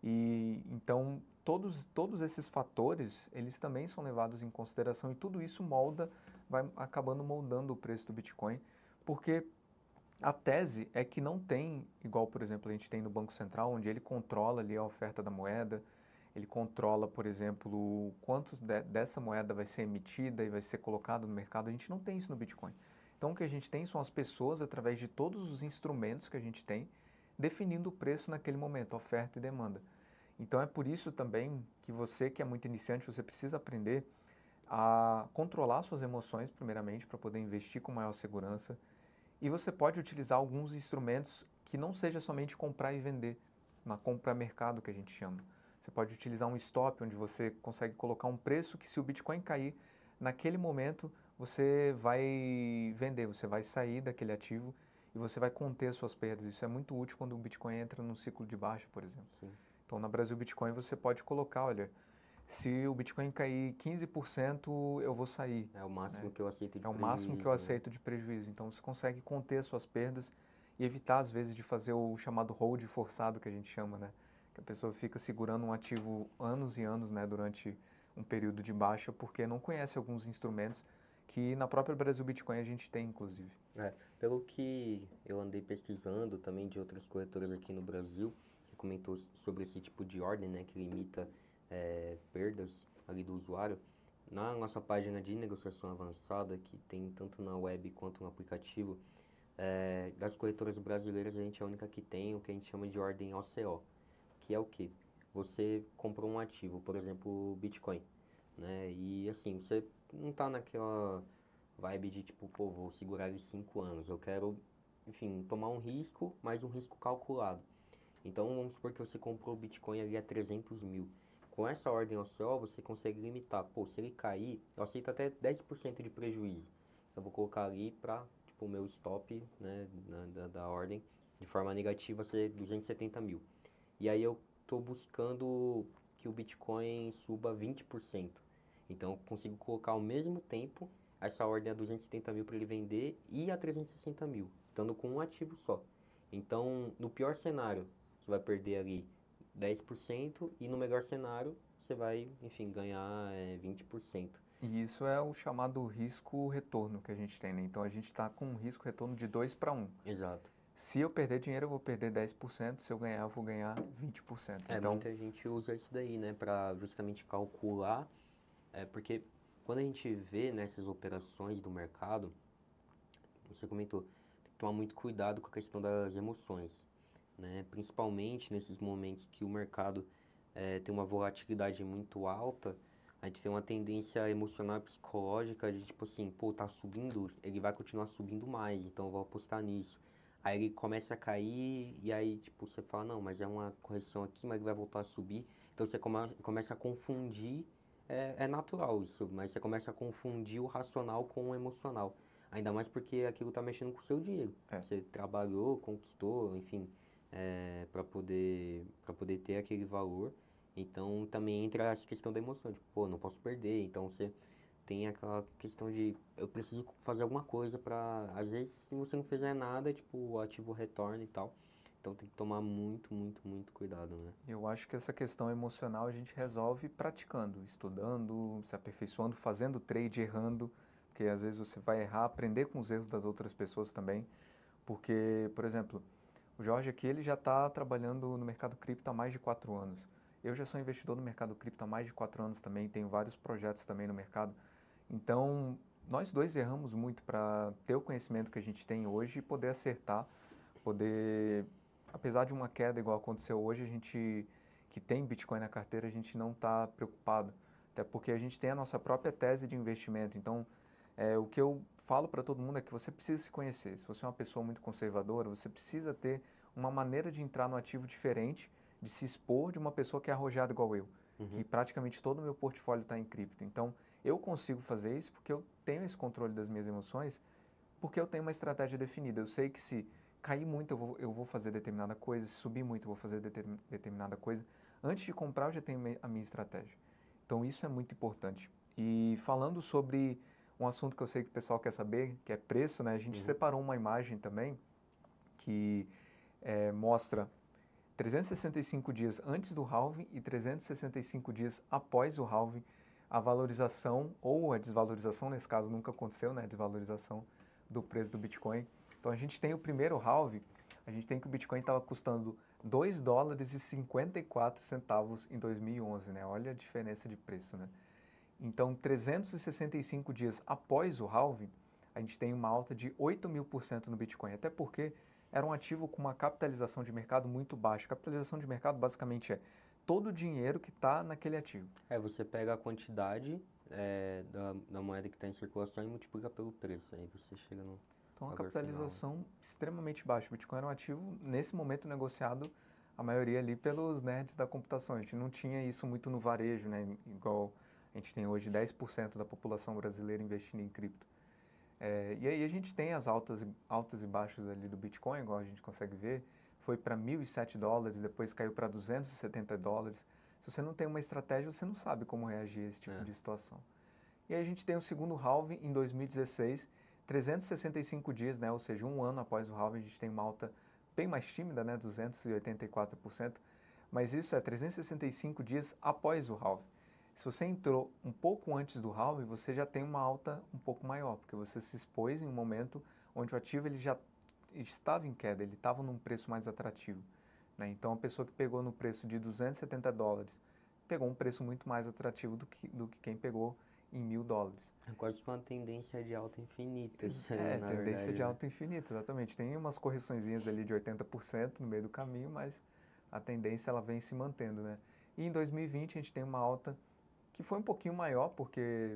E então, todos, todos esses fatores, eles também são levados em consideração, e tudo isso molda, vai acabando moldando o preço do Bitcoin, porque a tese é que não tem, igual, por exemplo, a gente tem no Banco Central, onde ele controla ali a oferta da moeda, ele controla, por exemplo, quanto de, dessa moeda vai ser emitida e vai ser colocado no mercado. A gente não tem isso no Bitcoin. Então, o que a gente tem são as pessoas, através de todos os instrumentos que a gente tem, definindo o preço naquele momento, oferta e demanda. Então, é por isso também que você, que é muito iniciante, você precisa aprender a controlar suas emoções, primeiramente, para poder investir com maior segurança. E você pode utilizar alguns instrumentos que não seja somente comprar e vender, na compra-mercado que a gente chama. Você pode utilizar um stop, onde você consegue colocar um preço que, se o Bitcoin cair, naquele momento você vai vender, você vai sair daquele ativo e você vai conter suas perdas. Isso é muito útil quando o Bitcoin entra num ciclo de baixa, por exemplo. Sim. Então, na Brasil Bitcoin, você pode colocar, olha, se o Bitcoin cair quinze por cento, eu vou sair. É o máximo, né, que eu aceito de prejuízo. É o prejuízo, máximo que eu né? aceito de prejuízo. Então, você consegue conter suas perdas e evitar, às vezes, de fazer o chamado hold forçado, que a gente chama, né? Que a pessoa fica segurando um ativo anos e anos, né, durante um período de baixa, porque não conhece alguns instrumentos que na própria Brasil Bitcoin a gente tem, inclusive. É, pelo que eu andei pesquisando também de outras corretoras aqui no Brasil, que comentou sobre esse tipo de ordem, né, que limita é, perdas ali do usuário, na nossa página de negociação avançada, que tem tanto na web quanto no aplicativo, é, das corretoras brasileiras, a gente é a única que tem o que a gente chama de ordem O C O, que é o quê? Você comprou um ativo, por exemplo, Bitcoin, né? E assim, você não está naquela vibe de tipo, pô, vou segurar ele cinco anos. Eu quero, enfim, tomar um risco, mas um risco calculado. Então, vamos supor que você comprou o Bitcoin ali a trezentos mil. Com essa ordem ao sol, você consegue limitar. Pô, se ele cair, eu aceito até dez por cento de prejuízo. Então, eu vou colocar ali para, tipo, o meu stop, né, na, da, da ordem, de forma negativa, ser duzentos e setenta mil. E aí, eu estou buscando que o Bitcoin suba vinte por cento. Então, eu consigo colocar ao mesmo tempo essa ordem a duzentos e setenta mil para ele vender e a trezentos e sessenta mil, estando com um ativo só. Então, no pior cenário, você vai perder ali dez por cento e no melhor cenário você vai, enfim, ganhar é, vinte por cento. E isso é o chamado risco-retorno que a gente tem, né? Então a gente está com um risco-retorno de dois para um. Exato. Se eu perder dinheiro, eu vou perder dez por cento, se eu ganhar, eu vou ganhar vinte por cento. É, Então, muita gente usa isso daí, né, para justamente calcular, é, porque quando a gente vê nessas operações do mercado, você comentou, tem que tomar muito cuidado com a questão das emoções, né? Principalmente nesses momentos que o mercado eh, tem uma volatilidade muito alta, a gente tem uma tendência emocional e psicológica de tipo assim, pô, tá subindo, ele vai continuar subindo mais, então eu vou apostar nisso. Aí ele começa a cair e aí tipo você fala, não, mas é uma correção aqui, mas ele vai voltar a subir. Então você come, começa a confundir, é, é natural isso, mas você começa a confundir o racional com o emocional. Ainda mais porque aquilo tá mexendo com o seu dinheiro. É. Você trabalhou, conquistou, enfim, é, para poder, para poder ter aquele valor. Então também entra essa questão da emoção, tipo, pô, não posso perder. Então você tem aquela questão de eu preciso fazer alguma coisa para, às vezes, se você não fizer nada, tipo, o ativo retorna e tal. Então tem que tomar muito, muito, muito cuidado, né? eu acho que essa questão emocional a gente resolve praticando, estudando, se aperfeiçoando, fazendo trade, errando, porque às vezes você vai errar, aprender com os erros das outras pessoas também. Porque, por exemplo, o Jorge aqui ele já está trabalhando no mercado cripto há mais de quatro anos. Eu já sou investidor no mercado cripto há mais de quatro anos também, tenho vários projetos também no mercado. Então, nós dois erramos muito para ter o conhecimento que a gente tem hoje e poder acertar, poder, apesar de uma queda igual aconteceu hoje, a gente que tem Bitcoin na carteira, a gente não está preocupado, até porque a gente tem a nossa própria tese de investimento. Então, é, o que eu falo para todo mundo é que você precisa se conhecer. Se você é uma pessoa muito conservadora, você precisa ter uma maneira de entrar no ativo diferente, de se expor de uma pessoa que é arrojada igual eu, Uhum. que praticamente todo o meu portfólio está em cripto. Então, eu consigo fazer isso porque eu tenho esse controle das minhas emoções, porque eu tenho uma estratégia definida. Eu sei que se cair muito, eu vou, eu vou fazer determinada coisa, se subir muito, eu vou fazer determin, determinada coisa. Antes de comprar, eu já tenho a minha estratégia. Então, isso é muito importante. E falando sobre um assunto que eu sei que o pessoal quer saber, que é preço, né? A gente Uhum. separou uma imagem também que é, mostra trezentos e sessenta e cinco dias antes do halving e trezentos e sessenta e cinco dias após o halving, a valorização ou a desvalorização, nesse caso nunca aconteceu, né? A desvalorização do preço do Bitcoin. Então a gente tem o primeiro halving, a gente tem que o Bitcoin estava custando dois dólares e cinquenta e quatro centavos em dois mil e onze, né? Olha a diferença de preço, né? Então, trezentos e sessenta e cinco dias após o halving, a gente tem uma alta de oito mil por cento no Bitcoin, até porque era um ativo com uma capitalização de mercado muito baixa. Capitalização de mercado basicamente é todo o dinheiro que está naquele ativo. É, você pega a quantidade é, da, da moeda que está em circulação e multiplica pelo preço, aí você chega no Então, a valor capitalização final. extremamente baixa. O Bitcoin era um ativo, nesse momento, negociado, a maioria ali pelos nerds da computação. A gente não tinha isso muito no varejo, né? Igual a gente tem hoje dez por cento da população brasileira investindo em cripto. É, e aí a gente tem as altas, altas e baixas ali do Bitcoin, igual a gente consegue ver. Foi para mil e sete dólares, depois caiu para duzentos e setenta dólares. Se você não tem uma estratégia, você não sabe como reagir a esse tipo É. de situação. E aí a gente tem o segundo halving em dois mil e dezesseis, trezentos e sessenta e cinco dias, né? Ou seja, um ano após o halving, a gente tem uma alta bem mais tímida, né? duzentos e oitenta e quatro por cento. Mas isso é trezentos e sessenta e cinco dias após o halving. Se você entrou um pouco antes do halving, você já tem uma alta um pouco maior, porque você se expôs em um momento onde o ativo ele já estava em queda, ele estava num preço mais atrativo, né? Então, a pessoa que pegou no preço de duzentos e setenta dólares, pegou um preço muito mais atrativo do que, do que quem pegou em mil dólares. É quase que uma tendência de alta infinita, isso aí, É, na tendência verdade, de né? alta infinita, exatamente. Tem umas correçõezinhas ali de oitenta por cento no meio do caminho, mas a tendência ela vem se mantendo, né? E em dois mil e vinte a gente tem uma alta que foi um pouquinho maior, porque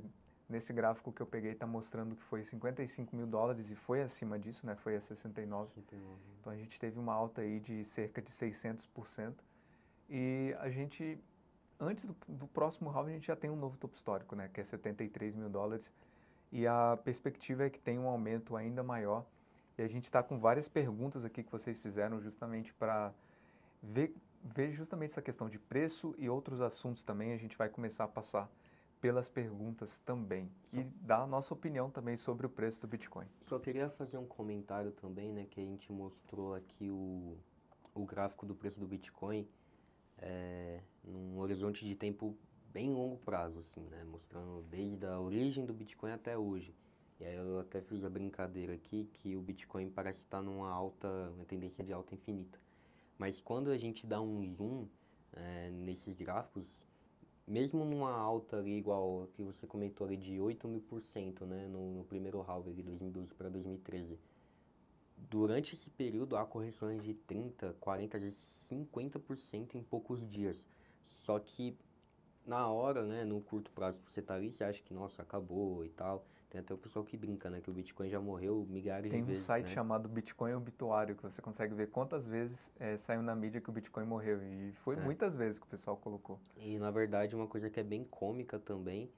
Nesse gráfico que eu peguei está mostrando que foi cinquenta e cinco mil dólares e foi acima disso, né? Foi a sessenta e nove. sessenta e nove. Então a gente teve uma alta aí de cerca de seiscentos por cento. E a gente, antes do, do próximo halving, a gente já tem um novo topo histórico, né? Que é setenta e três mil dólares. E a perspectiva é que tem um aumento ainda maior. E a gente está com várias perguntas aqui que vocês fizeram justamente para ver, ver justamente essa questão de preço e outros assuntos também. A gente vai começar a passar pelas perguntas também. Só, E dar a nossa opinião também sobre o preço do Bitcoin. Só queria fazer um comentário também, né? Que a gente mostrou aqui o, o gráfico do preço do Bitcoin é, num horizonte de tempo bem longo prazo, assim, né? Mostrando desde a origem do Bitcoin até hoje. E aí eu até fiz a brincadeira aqui que o Bitcoin parece estar numa alta, uma tendência de alta infinita. Mas quando a gente dá um zoom é, nesses gráficos, mesmo numa alta ali igual a que você comentou ali de oito mil por cento, né, no, no primeiro halving de dois mil e doze para dois mil e treze, durante esse período há correções de trinta, quarenta, cinquenta por cento em poucos dias. Só que na hora, né, no curto prazo que você tá ali, você acha que, nossa, acabou e tal. Tem até o pessoal que brinca, né, que o Bitcoin já morreu milhares Tem de um vezes, site né? chamado Bitcoin Obituário, que você consegue ver quantas vezes é, saiu na mídia que o Bitcoin morreu. E foi É. muitas vezes que o pessoal colocou. E, na verdade, uma coisa que é bem cômica também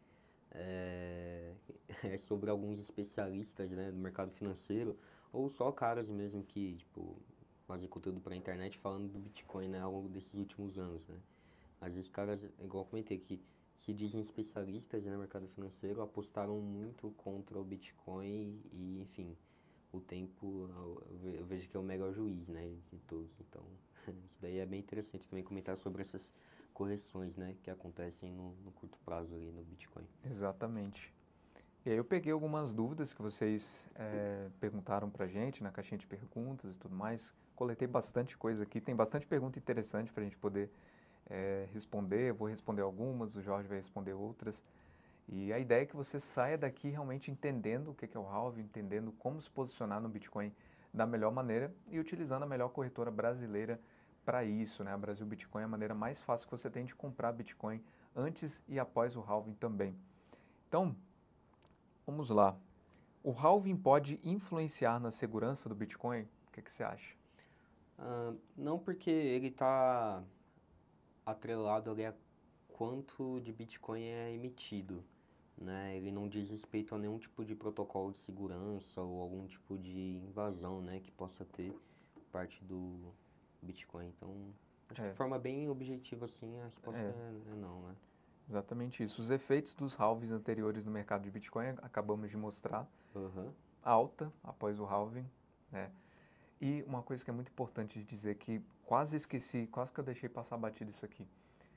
é, é sobre alguns especialistas, né, do mercado financeiro, ou só caras mesmo que, tipo, fazem conteúdo pra internet falando do Bitcoin, né, ao longo desses últimos anos, né? Às vezes caras, igual eu comentei, que se dizem especialistas, né, no mercado financeiro, apostaram muito contra o Bitcoin e, enfim, o tempo, eu eu vejo que é o melhor juiz, né, de todos. Então, isso daí é bem interessante também comentar sobre essas correções, né, que acontecem no, no curto prazo ali no Bitcoin. Exatamente. E aí eu peguei algumas dúvidas que vocês é, perguntaram pra gente na caixinha de perguntas e tudo mais. Coletei bastante coisa aqui, tem bastante pergunta interessante pra gente poder é, responder. Eu vou responder algumas, o Jorge vai responder outras. E a ideia é que você saia daqui realmente entendendo o que é o halving, entendendo como se posicionar no Bitcoin da melhor maneira e utilizando a melhor corretora brasileira para isso, né? A Brasil Bitcoin é a maneira mais fácil que você tem de comprar Bitcoin antes e após o halving também. Então, vamos lá. O halving pode influenciar na segurança do Bitcoin? O que, que você acha? Ah, não, porque ele está atrelado ali a quanto de Bitcoin é emitido, né? Ele não diz respeito a nenhum tipo de protocolo de segurança ou algum tipo de invasão, né, que possa ter parte do Bitcoin. Então, acho que É, de forma bem objetiva, assim, a resposta é, é, é não, né? exatamente isso. Os efeitos dos halvings anteriores no mercado de Bitcoin acabamos de mostrar. Aham. Alta após o halving, né? E uma coisa que é muito importante de dizer que quase esqueci, quase que eu deixei passar batido isso aqui.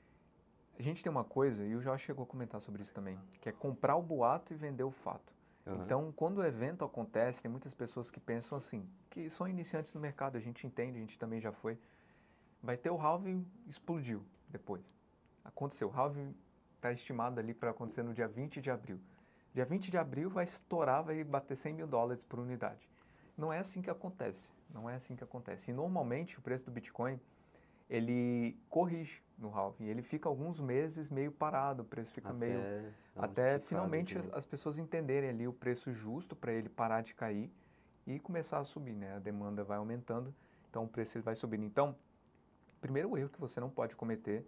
A gente tem uma coisa, e o Jorge chegou a comentar sobre isso também, que é comprar o boato e vender o fato. Aham. Então, quando o evento acontece, tem muitas pessoas que pensam assim, que são iniciantes no mercado, a gente entende, a gente também já foi. Vai ter o halving, explodiu depois. Aconteceu, o halving está estimado ali para acontecer no dia vinte de abril. Dia vinte de abril vai estourar, vai bater cem mil dólares por unidade. Não é assim que acontece, não é assim que acontece. E normalmente o preço do Bitcoin, ele corrige no halving, ele fica alguns meses meio parado, o preço fica Até meio... dar uma Até esticada finalmente as, de... as pessoas entenderem ali o preço justo para ele parar de cair e começar a subir, né? A demanda vai aumentando, então o preço ele vai subindo. Então, primeiro erro que você não pode cometer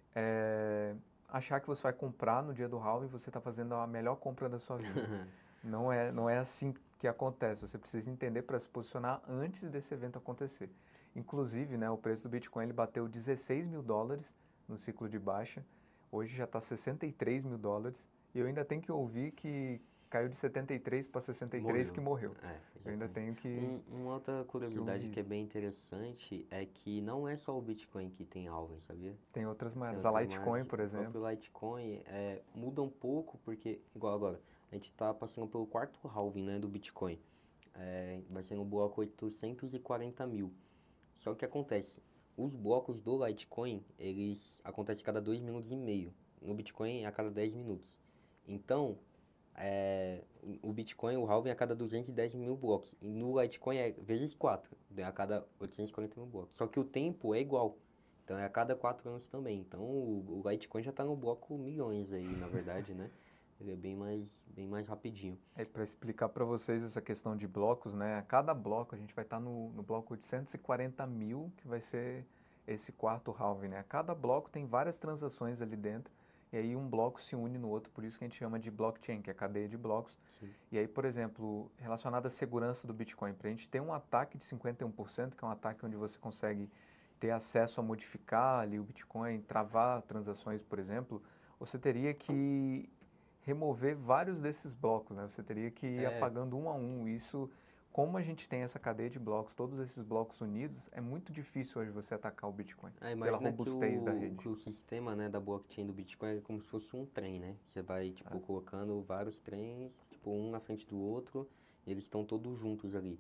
é achar que você vai comprar no dia do halving e você está fazendo a melhor compra da sua vida. Não é, não é assim que acontece. Você precisa entender para se posicionar antes desse evento acontecer. Inclusive, né, o preço do Bitcoin ele bateu dezesseis mil dólares no ciclo de baixa. Hoje já está sessenta e três mil dólares. E eu ainda tenho que ouvir que caiu de setenta e três para sessenta e três Morreu. que morreu. É, Eu ainda exatamente. tenho que, Um, uma outra que curiosidade ouvir que é isso. bem interessante é que não é só o Bitcoin que tem halving, sabia? Tem outras Tem moedas. A outras Litecoin, moedas, por o exemplo. próprio Litecoin é, muda um pouco, porque, igual agora, a gente está passando pelo quarto halving, né, do Bitcoin. É, vai ser no bloco oitocentos e quarenta mil. Só que o que acontece? Os blocos do Litecoin, eles acontecem a cada dois minutos e meio. No Bitcoin, a cada dez minutos. Então, é, o Bitcoin, o halving é a cada duzentos e dez mil blocos. E no Litecoin é vezes quatro, a cada oitocentos e quarenta mil blocos. Só que o tempo é igual. Então é a cada quatro anos também. Então o, o Litecoin já está no bloco milhões aí, na verdade, né? Ele é bem mais, bem mais rapidinho. É para explicar para vocês essa questão de blocos, né? A cada bloco a gente vai estar no, no bloco oitocentos e quarenta mil, que vai ser esse quarto halving, né? A cada bloco tem várias transações ali dentro, e aí um bloco se une no outro, por isso que a gente chama de blockchain, que é a cadeia de blocos. Sim. E aí, por exemplo, relacionado à segurança do Bitcoin, para a gente ter um ataque de cinquenta e um por cento, que é um ataque onde você consegue ter acesso a modificar ali o Bitcoin, travar transações, por exemplo, você teria que remover vários desses blocos, né? Você teria que ir É, apagando um a um. Isso, como a gente tem essa cadeia de blocos, todos esses blocos unidos, é muito difícil hoje você atacar o Bitcoin, é, pela imagina que robustez da o, que rede. o sistema, né, da blockchain do Bitcoin é como se fosse um trem, né? Você vai, tipo, Ah, colocando vários trens, tipo, um na frente do outro, e eles estão todos juntos ali.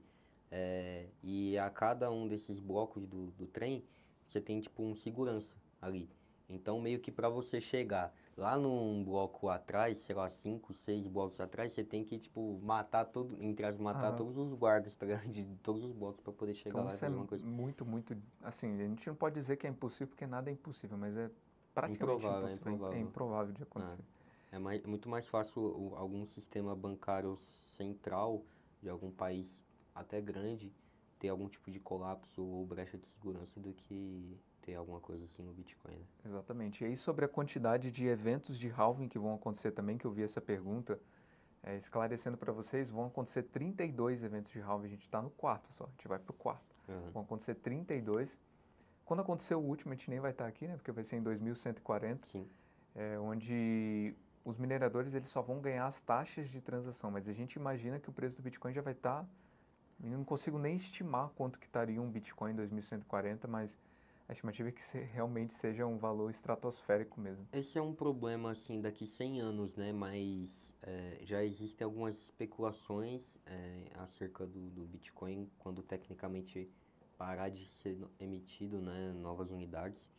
É, e a cada um desses blocos do, do trem, você tem, tipo, um segurança ali. Então, meio que para você chegar lá num bloco atrás, sei lá, cinco, seis blocos atrás, você tem que, tipo, matar todo, entre as matar aham. todos os guardas, tá ligado? De todos os blocos para poder chegar Então lá e isso é fazer uma coisa. muito, muito, assim, a gente não pode dizer que é impossível porque nada é impossível, mas é praticamente Improvável, é impossível, é im- é improvável. improvável de Ah, acontecer. é mais, é muito mais fácil o- algum sistema bancário central de algum país até grande ter algum tipo de colapso ou brecha de segurança do que ter alguma coisa assim no Bitcoin, né? Exatamente. E aí sobre a quantidade de eventos de halving que vão acontecer também, que eu vi essa pergunta, é, esclarecendo para vocês, vão acontecer trinta e dois eventos de halving, a gente está no quarto só, a gente vai para o quarto. Aham, Vão acontecer trinta e dois. Quando acontecer o último, a gente nem vai estar aqui, né? Porque vai ser em dois mil cento e quarenta, sim, é, onde os mineradores eles só vão ganhar as taxas de transação, mas a gente imagina que o preço do Bitcoin já vai estar. Eu não consigo nem estimar quanto que estaria um Bitcoin em dois mil cento e quarenta, mas a estimativa é que se- realmente seja um valor estratosférico mesmo. esse é um problema assim daqui cem anos, né? Mas é, já existem algumas especulações é, acerca do, do Bitcoin quando tecnicamente parar de ser no- emitido, né, novas unidades.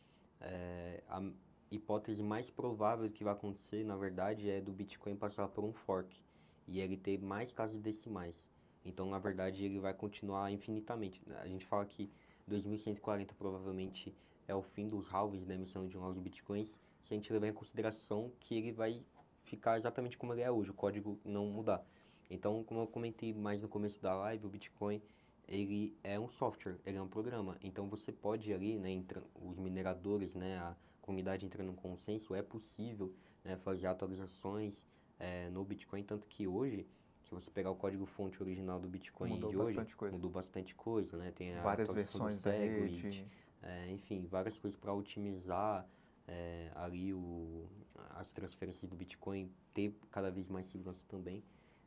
É, a hipótese mais provável que vai acontecer, na verdade, é do Bitcoin passar por um fork e ele ter mais casas decimais. Então, na verdade, ele vai continuar infinitamente. A gente fala que dois mil cento e quarenta provavelmente é o fim dos halvings da emissão de novos bitcoins, se a gente levar em consideração que ele vai ficar exatamente como ele é hoje, o código não mudar. Então, como eu comentei mais no começo da live, o Bitcoin ele é um software, ele é um programa. Então, você pode ali, né, entra, os mineradores, né, a comunidade entrando num consenso, é possível, né, fazer atualizações eh, no Bitcoin, tanto que hoje, se você pegar o código-fonte original do Bitcoin Mudou de hoje, bastante coisa. mudou bastante coisa, né? Tem a Várias atualização do versões da Segwit, rede, é, enfim, várias coisas para otimizar é, ali o, as transferências do Bitcoin, ter cada vez mais segurança também.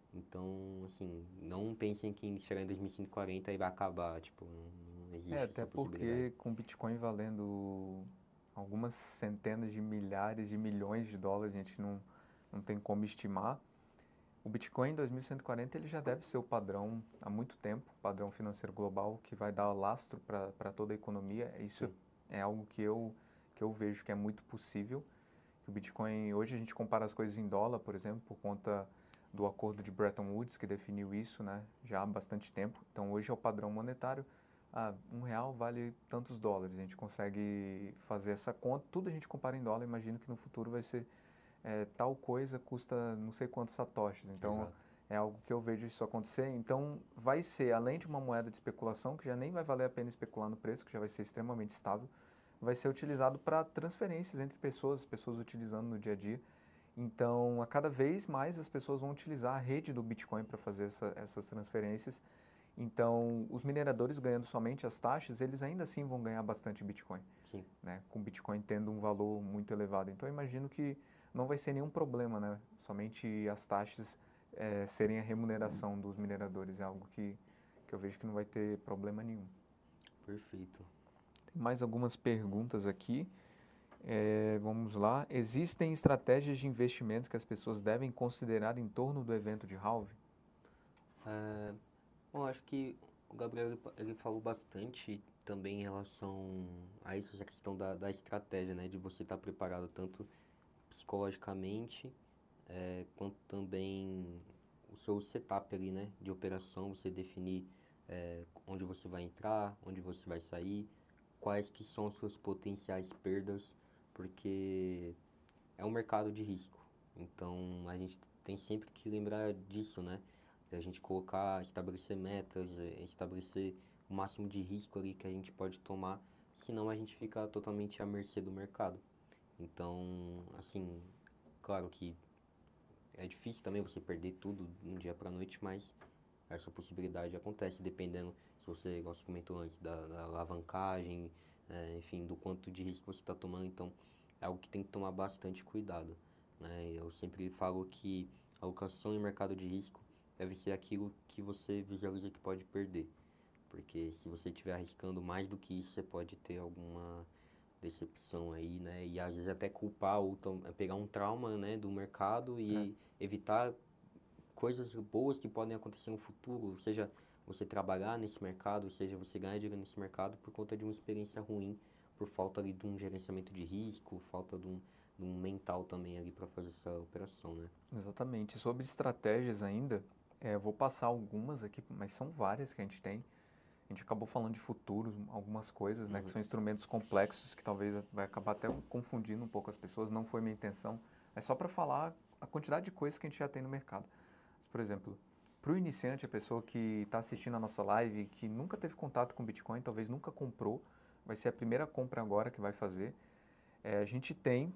Então, assim, não pensem que chegar em dois mil cento e quarenta e vai acabar, tipo, não, não é, existe até essa possibilidade. porque com Bitcoin valendo algumas centenas de milhares de milhões de dólares, a gente não, não tem como estimar. O Bitcoin em dois mil cento e quarenta ele já deve ser o padrão há muito tempo, padrão financeiro global que vai dar lastro para toda a economia. Isso Sim, é algo que eu, que eu vejo que é muito possível. Que o Bitcoin, hoje a gente compara as coisas em dólar, por exemplo, por conta do acordo de Bretton Woods, que definiu isso, né, já há bastante tempo. Então hoje é o padrão monetário. Ah, um real vale tantos dólares. A gente consegue fazer essa conta, tudo a gente compara em dólar. Imagino que no futuro vai ser é, tal coisa custa não sei quantos satoshis. Então, exato. é algo que eu vejo isso acontecer. Então, vai ser, além de uma moeda de especulação, que já nem vai valer a pena especular no preço, que já vai ser extremamente estável, vai ser utilizado para transferências entre pessoas, pessoas utilizando no dia a dia. Então, a cada vez mais as pessoas vão utilizar a rede do Bitcoin para fazer essa, essas transferências. Então, os mineradores ganhando somente as taxas, eles ainda assim vão ganhar bastante Bitcoin, Sim, né? Com Bitcoin tendo um valor muito elevado. Então, eu imagino que não vai ser nenhum problema, né? Somente as taxas eh, serem a remuneração dos mineradores. É algo que, que eu vejo que não vai ter problema nenhum. perfeito. Tem mais algumas perguntas aqui. Eh, vamos lá. Existem estratégias de investimentos que as pessoas devem considerar em torno do evento de halving? É, bom, acho que o Gabriel ele, pa- ele falou bastante também em relação a isso, essa questão da, da estratégia, né? De você estar preparado tanto psicologicamente, eh, quanto também o seu setup ali, né? De operação, você definir eh, onde você vai entrar, onde você vai sair, quais que são as suas potenciais perdas, porque é um mercado de risco. Então, a gente tem sempre que lembrar disso, né? De a gente colocar, estabelecer metas, eh, estabelecer o máximo de risco ali que a gente pode tomar, senão a gente fica totalmente à mercê do mercado. Então, assim, claro que é difícil também você perder tudo de um dia para a noite, mas essa possibilidade acontece dependendo, se você, igual você comentou antes, da, da alavancagem, eh, enfim, do quanto de risco você está tomando. Então, é algo que tem que tomar bastante cuidado, né? Eu sempre falo que a alocação em mercado de risco deve ser aquilo que você visualiza que pode perder, porque se você estiver arriscando mais do que isso, você pode ter alguma decepção aí, né? E às vezes até culpar ou tom- pegar um trauma, né, do mercado É, e evitar coisas boas que podem acontecer no futuro, seja você trabalhar nesse mercado, seja você ganhar dinheiro nesse mercado por conta de uma experiência ruim, por falta ali de um gerenciamento de risco, falta de um, de um mental também ali para fazer essa operação, né? exatamente. Sobre estratégias ainda, é, eu vou passar algumas aqui, mas são várias que a gente tem. A gente acabou falando de futuros, algumas coisas, né, que Uhum. são instrumentos complexos que talvez vai acabar até confundindo um pouco as pessoas. Não foi minha intenção. É só para falar a quantidade de coisas que a gente já tem no mercado. Mas, por exemplo, para o iniciante, a pessoa que está assistindo a nossa live, que nunca teve contato com Bitcoin, talvez nunca comprou, vai ser a primeira compra agora que vai fazer. É, a gente tem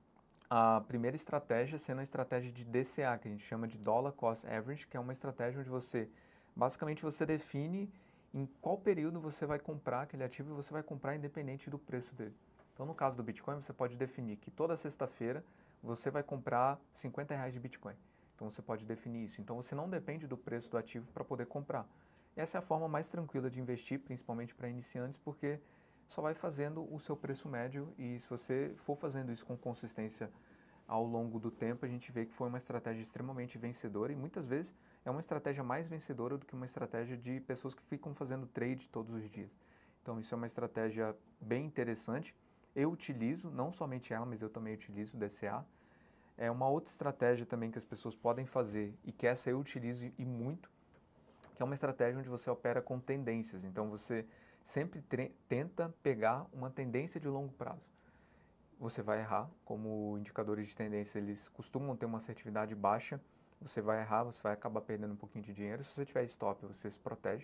a primeira estratégia sendo a estratégia de D C A, que a gente chama de Dollar Cost Average, que é uma estratégia onde você, basicamente, você define em qual período você vai comprar aquele ativo e você vai comprar independente do preço dele. Então, no caso do Bitcoin, você pode definir que toda sexta-feira você vai comprar cinquenta reais de Bitcoin. Então, você pode definir isso. Então, você não depende do preço do ativo para poder comprar. Essa é a forma mais tranquila de investir, principalmente para iniciantes, porque só vai fazendo o seu preço médio e se você for fazendo isso com consistência ao longo do tempo, a gente vê que foi uma estratégia extremamente vencedora e muitas vezes é uma estratégia mais vencedora do que uma estratégia de pessoas que ficam fazendo trade todos os dias. Então, isso é uma estratégia bem interessante. Eu utilizo, não somente ela, mas eu também utilizo o D C A. É uma outra estratégia também que as pessoas podem fazer e que essa eu utilizo e muito, que é uma estratégia onde você opera com tendências. Então, você sempre tenta pegar uma tendência de longo prazo. Você vai errar, como indicadores de tendência eles costumam ter uma assertividade baixa, você vai errar, você vai acabar perdendo um pouquinho de dinheiro. Se você tiver stop, você se protege.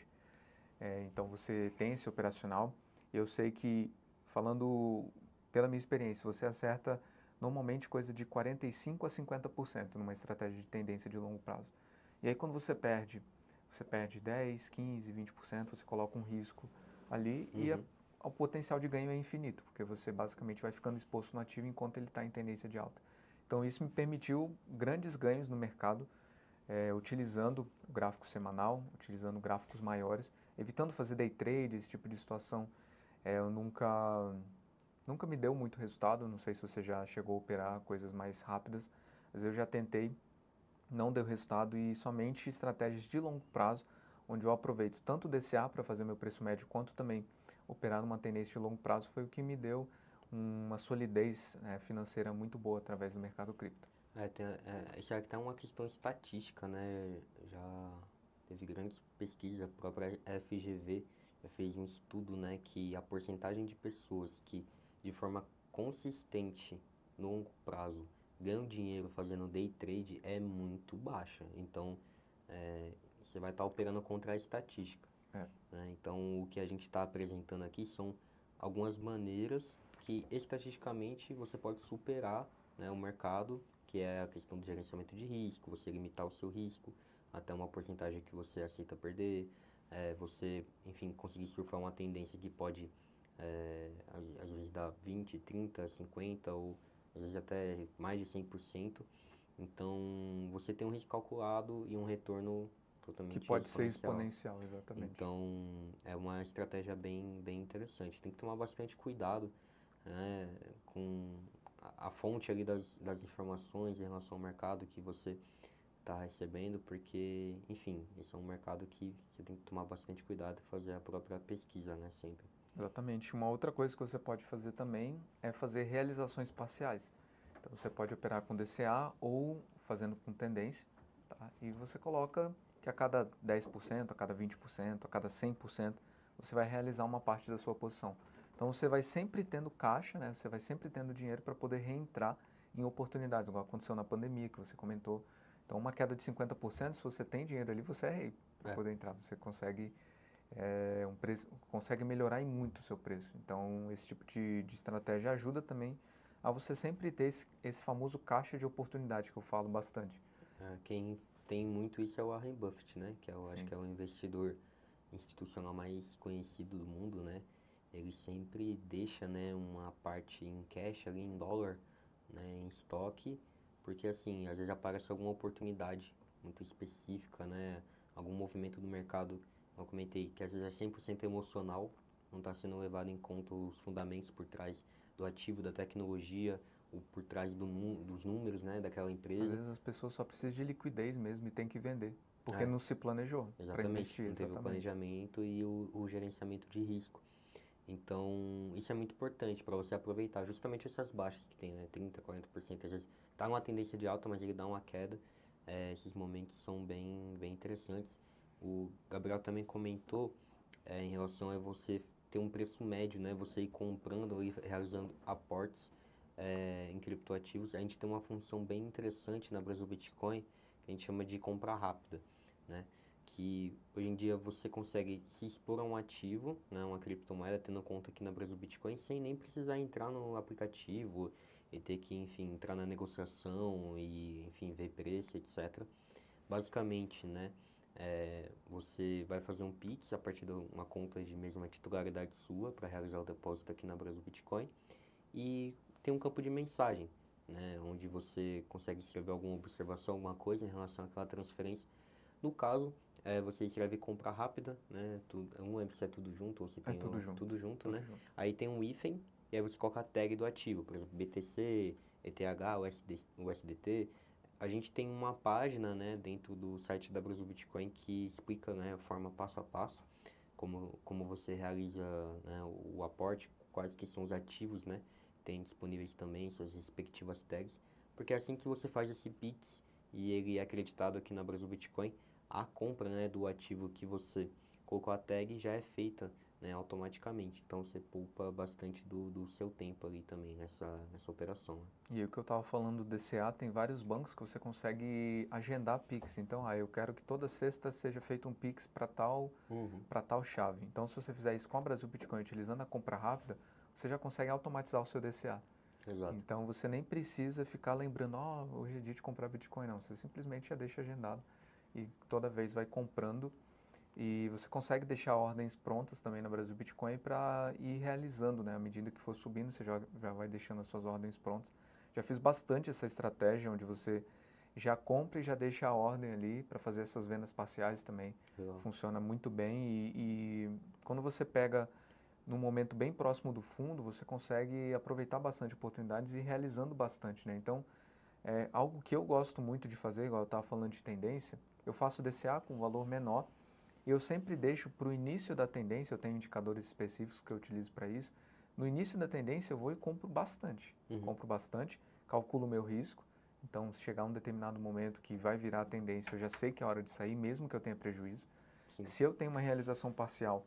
É, então você tem esse operacional. Eu sei que, falando pela minha experiência, você acerta normalmente coisa de quarenta e cinco a cinquenta por cento numa estratégia de tendência de longo prazo. E aí quando você perde, você perde dez, quinze, vinte por cento, você coloca um risco ali e a, Uhum. o potencial de ganho é infinito, porque você basicamente vai ficando exposto no ativo enquanto ele está em tendência de alta. Então isso me permitiu grandes ganhos no mercado, é, utilizando o gráfico semanal, utilizando gráficos maiores, evitando fazer day trade, esse tipo de situação. É, eu nunca, nunca me deu muito resultado, não sei se você já chegou a operar coisas mais rápidas, mas eu já tentei, não deu resultado e somente estratégias de longo prazo, onde eu aproveito tanto o D C A para fazer meu preço médio, quanto também operar numa tendência de longo prazo, foi o que me deu uma solidez, né, financeira muito boa através do mercado cripto. É, tem, é, isso é até uma questão estatística, né? Já teve grandes pesquisas, a própria F G V já fez um estudo, né, que a porcentagem de pessoas que, de forma consistente, no longo prazo, ganham dinheiro fazendo day trade é muito baixa. Então, é, você vai estar operando contra a estatística, É. né? Então, o que a gente está apresentando aqui são algumas maneiras que, estatisticamente, você pode superar, né, o mercado, que é a questão do gerenciamento de risco, você limitar o seu risco até uma porcentagem que você aceita perder, é, você, enfim, conseguir surfar uma tendência que pode, é, às, às vezes, dar vinte, trinta, cinquenta ou às vezes até mais de cem por cento. Então, você tem um risco calculado e um retorno Que totalmente pode ser exponencial. exponencial, exatamente. Então, é uma estratégia bem, bem interessante. Tem que tomar bastante cuidado, né, com a, a fonte ali das, das informações em relação ao mercado que você está recebendo, porque, enfim, esse é um mercado que você tem que tomar bastante cuidado e fazer a própria pesquisa, né, sempre. Exatamente. Uma outra coisa que você pode fazer também é fazer realizações parciais. Então, você pode operar com D C A ou fazendo com tendência, tá? E você coloca que a cada dez por cento, a cada vinte por cento, a cada cem por cento, você vai realizar uma parte da sua posição. Então, você vai sempre tendo caixa, né? Você vai sempre tendo dinheiro para poder reentrar em oportunidades, igual aconteceu na pandemia, que você comentou. Então, uma queda de cinquenta por cento, se você tem dinheiro ali, você é rei para É. poder entrar. Você consegue, é, um preço, consegue melhorar em muito o seu preço. Então, esse tipo de, de estratégia ajuda também a você sempre ter esse, esse famoso caixa de oportunidade que eu falo bastante. É, quem tem muito isso é o Warren Buffett, né? Que eu acho Sim. que é o investidor institucional mais conhecido do mundo, né? Ele sempre deixa, né, uma parte em cash ali, em dólar, né, em estoque, porque assim, às vezes aparece alguma oportunidade muito específica, né? Algum movimento do mercado, eu comentei, que às vezes é cem por cento emocional, não está sendo levado em conta os fundamentos por trás do ativo, da tecnologia, o por trás do, nu- dos números, né, daquela Às empresa. vezes as pessoas só precisam de liquidez mesmo e tem que vender, porque É. não se planejou para Exatamente, investir. não teve o Exatamente. planejamento e o, o gerenciamento de risco. Então, isso é muito importante para você aproveitar justamente essas baixas que tem, né? trinta, quarenta por cento. Às vezes tá numa tendência de alta, mas ele dá uma queda. É, esses momentos são bem, bem interessantes. O Gabriel também comentou é, em relação a você ter um preço médio, né? Você ir comprando e realizando aportes é, em criptoativos. A gente tem uma função bem interessante na Brasil Bitcoin, que a gente chama de compra rápida, né? Que hoje em dia você consegue se expor a um ativo, né, uma criptomoeda, tendo conta aqui na Brasil Bitcoin, sem nem precisar entrar no aplicativo e ter que, enfim, entrar na negociação e, enfim, ver preço, etcétera. Basicamente, né, é, você vai fazer um Pix a partir de uma conta de mesma titularidade sua para realizar o depósito aqui na Brasil Bitcoin e tem um campo de mensagem, né, onde você consegue escrever alguma observação, alguma coisa em relação àquela transferência. No caso, é, você escreve compra rápida, né? Tu, eu não lembro se é tudo junto ou se É tem tudo o, junto. tudo junto, Tudo né? junto. Aí tem um hífen e aí você coloca a tag do ativo, por exemplo, B T C, E T H, U S D, U S D T. A gente tem uma página, né, dentro do site da Brasil Bitcoin que explica, né, a forma passo a passo, como, como você realiza, né, o, o aporte, quais que são os ativos, né? Tem disponíveis também suas respectivas tags, porque é assim que você faz esse Pix e ele é acreditado aqui na Brasil Bitcoin, a compra, né, do ativo que você colocou a tag já é feita, né, automaticamente. Então você poupa bastante do, do seu tempo ali também nessa, nessa operação, né? E o que eu estava falando do D C A, tem vários bancos que você consegue agendar Pix. Então, ah, eu quero que toda sexta seja feito um Pix para tal, Uhum. para tal chave. Então, se você fizer isso com a Brasil Bitcoin utilizando a compra rápida, você já consegue automatizar o seu D C A. Exato. Então, você nem precisa ficar lembrando, ó, oh, hoje é dia de comprar Bitcoin, não. Você simplesmente já deixa agendado e toda vez vai comprando. E você consegue deixar ordens prontas também na Brasil Bitcoin para ir realizando, né? À medida que for subindo, você já, já vai deixando as suas ordens prontas. Já fiz bastante essa estratégia, onde você já compra e já deixa a ordem ali para fazer essas vendas parciais também. Legal. Funciona muito bem e, e quando você pega num momento bem próximo do fundo, você consegue aproveitar bastante oportunidades e ir realizando bastante, né? Então, é algo que eu gosto muito de fazer, igual eu estava falando de tendência, eu faço D C A com um valor menor e eu sempre deixo para o início da tendência, eu tenho indicadores específicos que eu utilizo para isso. No início da tendência eu vou e compro bastante. Uhum. Compro bastante, calculo o meu risco. Então, se chegar um determinado momento que vai virar a tendência, eu já sei que é hora de sair, mesmo que eu tenha prejuízo. Sim. Se eu tenho uma realização parcial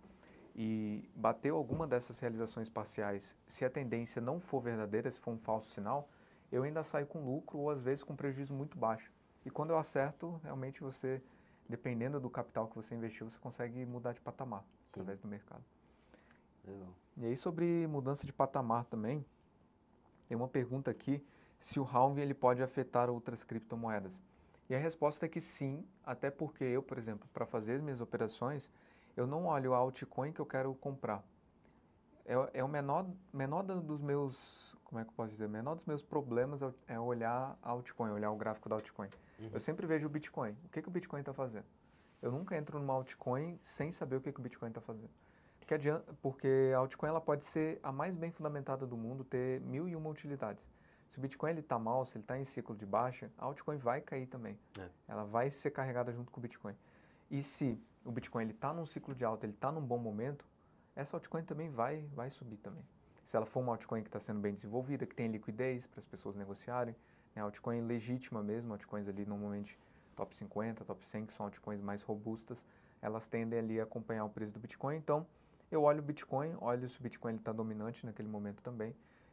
e bateu alguma dessas realizações parciais, se a tendência não for verdadeira, se for um falso sinal, eu ainda saio com lucro ou às vezes com prejuízo muito baixo. E quando eu acerto, realmente você, dependendo do capital que você investiu, você consegue mudar de patamar. Sim. Através do mercado. Legal. E aí sobre mudança de patamar também, tem uma pergunta aqui, se o halving ele pode afetar outras criptomoedas. E a resposta é que sim, até porque eu, por exemplo, para fazer as minhas operações, eu não olho a altcoin que eu quero comprar. É, é o menor, menor dos meus, como é que eu posso dizer, menor dos meus problemas é olhar a altcoin, olhar o gráfico da altcoin. Uhum. Eu sempre vejo o Bitcoin. O que, que o Bitcoin está fazendo? Eu nunca entro numa altcoin sem saber o que, que o Bitcoin está fazendo. Porque, adianta, porque a altcoin ela pode ser a mais bem fundamentada do mundo, ter mil e uma utilidades. Se o Bitcoin está mal, se ele está em ciclo de baixa, a altcoin vai cair também. É. Ela vai ser carregada junto com o Bitcoin. E se o Bitcoin está num ciclo de alta, ele está num bom momento, essa altcoin também vai, vai subir também. Se ela for uma altcoin que está sendo bem desenvolvida, que tem liquidez para as pessoas negociarem, né, altcoin legítima mesmo, altcoins ali normalmente top cinquenta, top cem, que são altcoins mais robustas, elas tendem ali a acompanhar o preço do Bitcoin. Então, eu olho o Bitcoin, olho se o Bitcoin está dominante naquele momento também,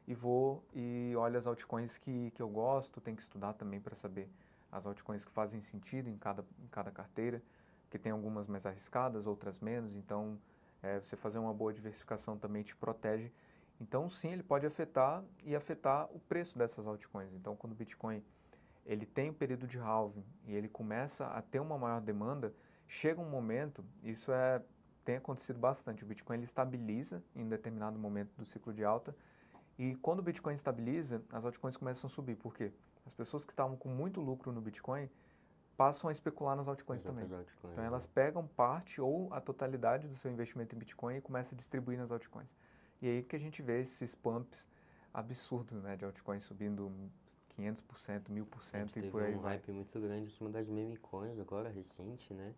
e vou e olho as altcoins que, que eu gosto, tenho que estudar também para saber as altcoins que fazem sentido em cada, em cada carteira, que tem algumas mais arriscadas, outras menos, então é, você fazer uma boa diversificação também te protege. Então sim, ele pode afetar e afetar o preço dessas altcoins. Então quando o Bitcoin ele tem um período de halving e ele começa a ter uma maior demanda, chega um momento, isso é, tem acontecido bastante, o Bitcoin ele estabiliza em um determinado momento do ciclo de alta e quando o Bitcoin estabiliza, as altcoins começam a subir. Por quê? As pessoas que estavam com muito lucro no Bitcoin passam a especular nas altcoins Exato, também. altcoins, Então elas né? pegam parte ou a totalidade do seu investimento em Bitcoin e começam a distribuir nas altcoins. E aí que a gente vê esses pumps absurdos, né, de altcoins subindo quinhentos por cento, mil por cento e por aí Teve um vai. hype muito grande em cima das meme coins agora, recente, né?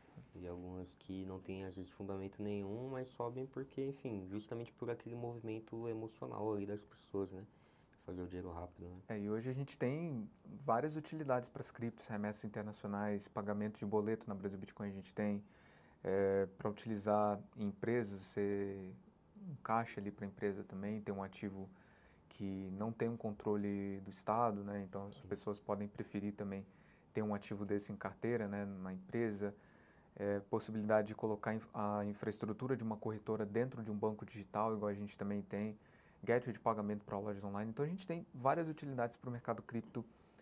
E algumas que não têm, às vezes, fundamento nenhum, mas sobem porque, enfim, justamente por aquele movimento emocional ali das pessoas, né? Fazer o dinheiro rápido, né? É, e hoje a gente tem várias utilidades para as criptos, remessas internacionais, pagamento de boleto na Brasil Bitcoin a gente tem, é, para utilizar em empresas, ser um caixa ali para a empresa também, ter um ativo que não tem um controle do Estado, né? Então as Sim. pessoas podem preferir também ter um ativo desse em carteira, né, na empresa, é, possibilidade de colocar a infraestrutura de uma corretora dentro de um banco digital, igual a gente também tem, gateway de pagamento para lojas online. Então a gente tem várias utilidades para o mercado cripto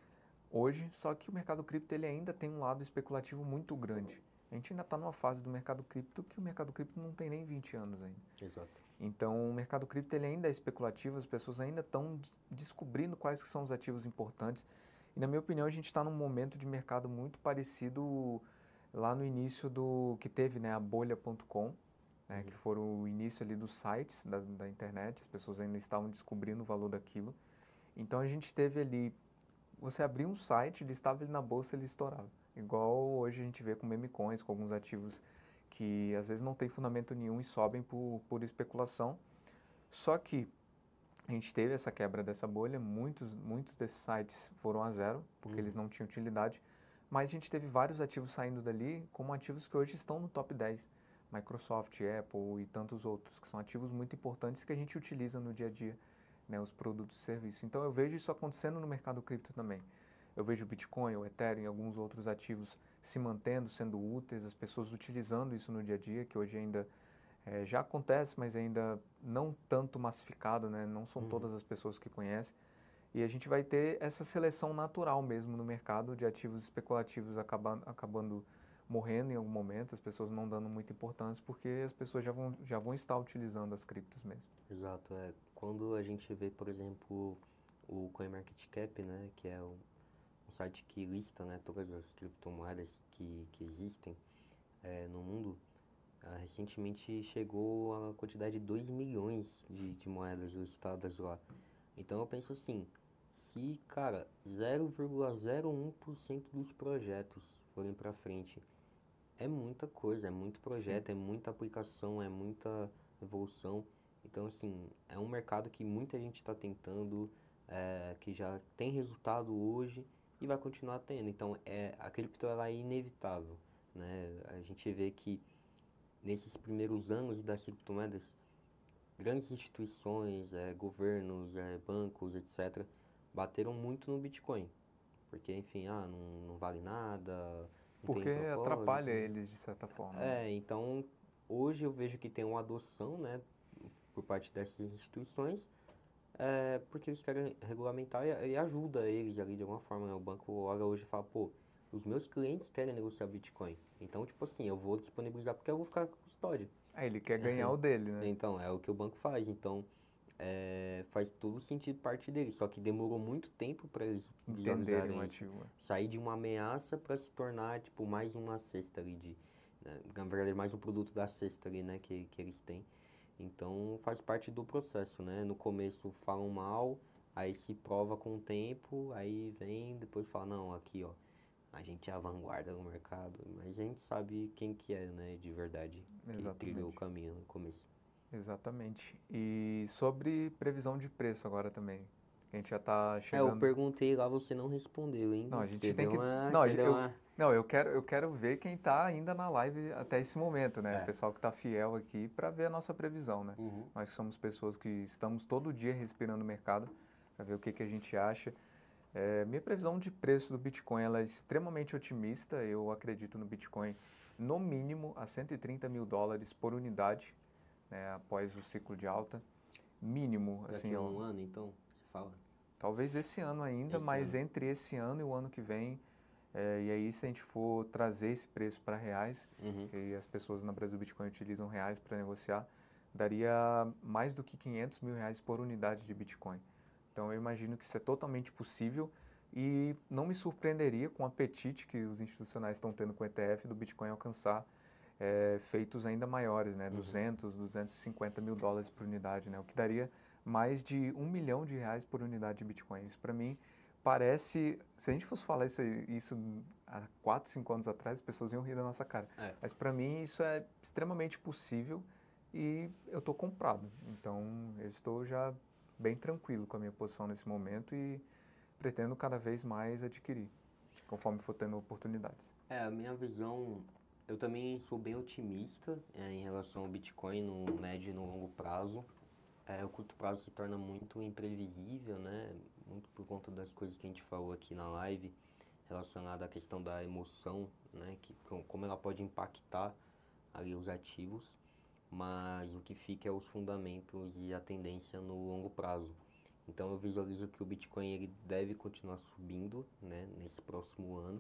hoje, só que o mercado cripto ele ainda tem um lado especulativo muito grande. A gente ainda está numa fase do mercado cripto que o mercado cripto não tem nem vinte anos ainda. Exato. Então, o mercado cripto ele ainda é especulativo, as pessoas ainda estão des descobrindo quais que são os ativos importantes. E, na minha opinião, a gente está num momento de mercado muito parecido lá no início do que teve, né, a bolha ponto com, né, Uhum. que foram o início ali dos sites da, da internet, as pessoas ainda estavam descobrindo o valor daquilo. Então, a gente teve ali, você abria um site, ele estava ali na bolsa, ele estourava. Igual hoje a gente vê com meme coins, com alguns ativos que às vezes não tem fundamento nenhum e sobem por, por especulação. Só que a gente teve essa quebra dessa bolha, muitos, muitos desses sites foram a zero, porque Uhum. eles não tinham utilidade, mas a gente teve vários ativos saindo dali, como ativos que hoje estão no top dez, Microsoft, Apple e tantos outros, que são ativos muito importantes que a gente utiliza no dia a dia, né, os produtos e serviços. Então eu vejo isso acontecendo no mercado cripto também. Eu vejo o Bitcoin, o Ethereum e alguns outros ativos se mantendo, sendo úteis, as pessoas utilizando isso no dia a dia, que hoje ainda é, já acontece, mas ainda não tanto massificado, né? Não são Uhum. todas as pessoas que conhecem. E a gente vai ter essa seleção natural mesmo no mercado de ativos especulativos acabando, acabando morrendo em algum momento, as pessoas não dando muita importância, porque as pessoas já vão, já vão estar utilizando as criptos mesmo. Exato. É. Quando a gente vê, por exemplo, o CoinMarketCap, né? Que é um, um site que lista, né, todas as criptomoedas que, que existem é, no mundo. Ah, recentemente chegou a quantidade de dois milhões de, de moedas listadas lá. Então eu penso assim, se, cara, zero vírgula zero um por cento dos projetos forem para frente, é muita coisa, é muito projeto, Sim. é muita aplicação, é muita evolução. Então, assim, é um mercado que muita gente está tentando, é, que já tem resultado hoje e vai continuar tendo. Então, é, a cripto ela é inevitável, né? A gente vê que nesses primeiros anos das criptomoedas, grandes instituições, é, governos, é, bancos, etcétera, bateram muito no Bitcoin. Porque, enfim, ah, não, não vale nada, não Porque tem propósito, atrapalha né? eles de certa forma, né? É, então, hoje eu vejo que tem uma adoção, né, por parte dessas instituições, é, porque eles querem regulamentar e, e ajuda eles ali de alguma forma, né? O banco olha hoje e fala, pô, os meus clientes querem negociar Bitcoin. Então, tipo assim, eu vou disponibilizar porque eu vou ficar com custódia. Aí ele quer ganhar o dele, né? Então, é o que o banco faz. Então, é, faz todo sentido parte deles. Só que demorou muito tempo para eles Entenderem o visualizarem isso. ativo. Sair de uma ameaça para se tornar, tipo, mais uma cesta ali de... Né? Na verdade, mais um produto da cesta ali, né? Que, que eles têm. Então, faz parte do processo, né? No começo falam mal, aí se prova com o tempo, aí vem, depois fala, não, aqui, ó, a gente é a vanguarda no mercado. Mas a gente sabe quem que é, né? De verdade, que trilhou o Exatamente. caminho no começo. Exatamente. E sobre previsão de preço agora também. A gente já está É, eu chegando... perguntei lá, você não respondeu, hein? Não, a gente Você tem deu que... uma, Não, a você gente- deu eu... uma... Não, eu quero, eu quero ver quem está ainda na live até esse momento, né? O É. pessoal que está fiel aqui para ver a nossa previsão, né? Uhum. Nós que somos pessoas que estamos todo dia respirando o mercado para ver o que, que a gente acha. É, minha previsão de preço do Bitcoin ela é extremamente otimista. Eu acredito no Bitcoin no mínimo a cento e trinta mil dólares por unidade, né, após o ciclo de alta. Mínimo, Daqui assim, a ó, um ano, então, você fala? talvez esse ano ainda, Esse mas ano. entre esse ano e o ano que vem, é, e aí se a gente for trazer esse preço para reais, Uhum. e as pessoas na Brasil Bitcoin utilizam reais para negociar, daria mais do que quinhentos mil reais por unidade de Bitcoin. Então eu imagino que isso é totalmente possível e não me surpreenderia com o apetite que os institucionais estão tendo com o E T F do Bitcoin alcançar é, feitos ainda maiores, né? Uhum. duzentos, duzentos e cinquenta mil dólares por unidade, né? O que daria mais de um milhão de reais por unidade de Bitcoin. Isso para mim parece, se a gente fosse falar isso, isso há quatro, cinco anos atrás, as pessoas iam rir da nossa cara. É. Mas para mim isso é extremamente possível e eu estou comprado. Então eu estou já bem tranquilo com a minha posição nesse momento e pretendo cada vez mais adquirir, conforme for tendo oportunidades. É, a minha visão, eu também sou bem otimista é, em relação ao Bitcoin no médio e no longo prazo. É, o curto prazo se torna muito imprevisível, né? Muito por conta das coisas que a gente falou aqui na live, relacionada à questão da emoção, né? Que, como ela pode impactar ali os ativos, mas o que fica é os fundamentos e a tendência no longo prazo. Então eu visualizo que o Bitcoin ele deve continuar subindo, né? Nesse próximo ano.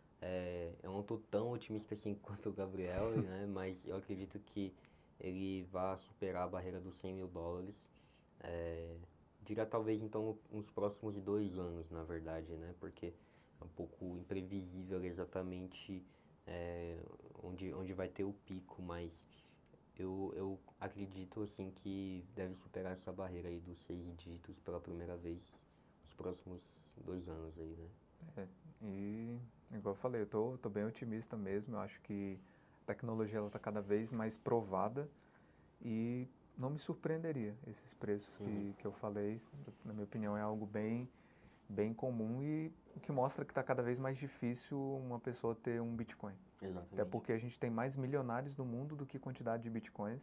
É, eu não estou tão otimista assim quanto o Gabriel, né? Mas eu acredito que ele vai superar a barreira dos cem mil dólares. É, diria talvez então nos próximos dois anos, na verdade, né? Porque é um pouco imprevisível exatamente é, onde, onde vai ter o pico, mas eu, eu acredito assim que deve superar essa barreira aí dos seis dígitos pela primeira vez nos próximos dois anos aí, né? É, e igual eu falei, eu tô, tô bem otimista mesmo. Eu acho que a tecnologia ela está cada vez mais provada e não me surpreenderia esses preços Uhum. que, que eu falei. Na minha opinião, é algo bem, bem comum e o que mostra que está cada vez mais difícil uma pessoa ter um Bitcoin. Exatamente. Até porque a gente tem mais milionários no mundo do que quantidade de Bitcoins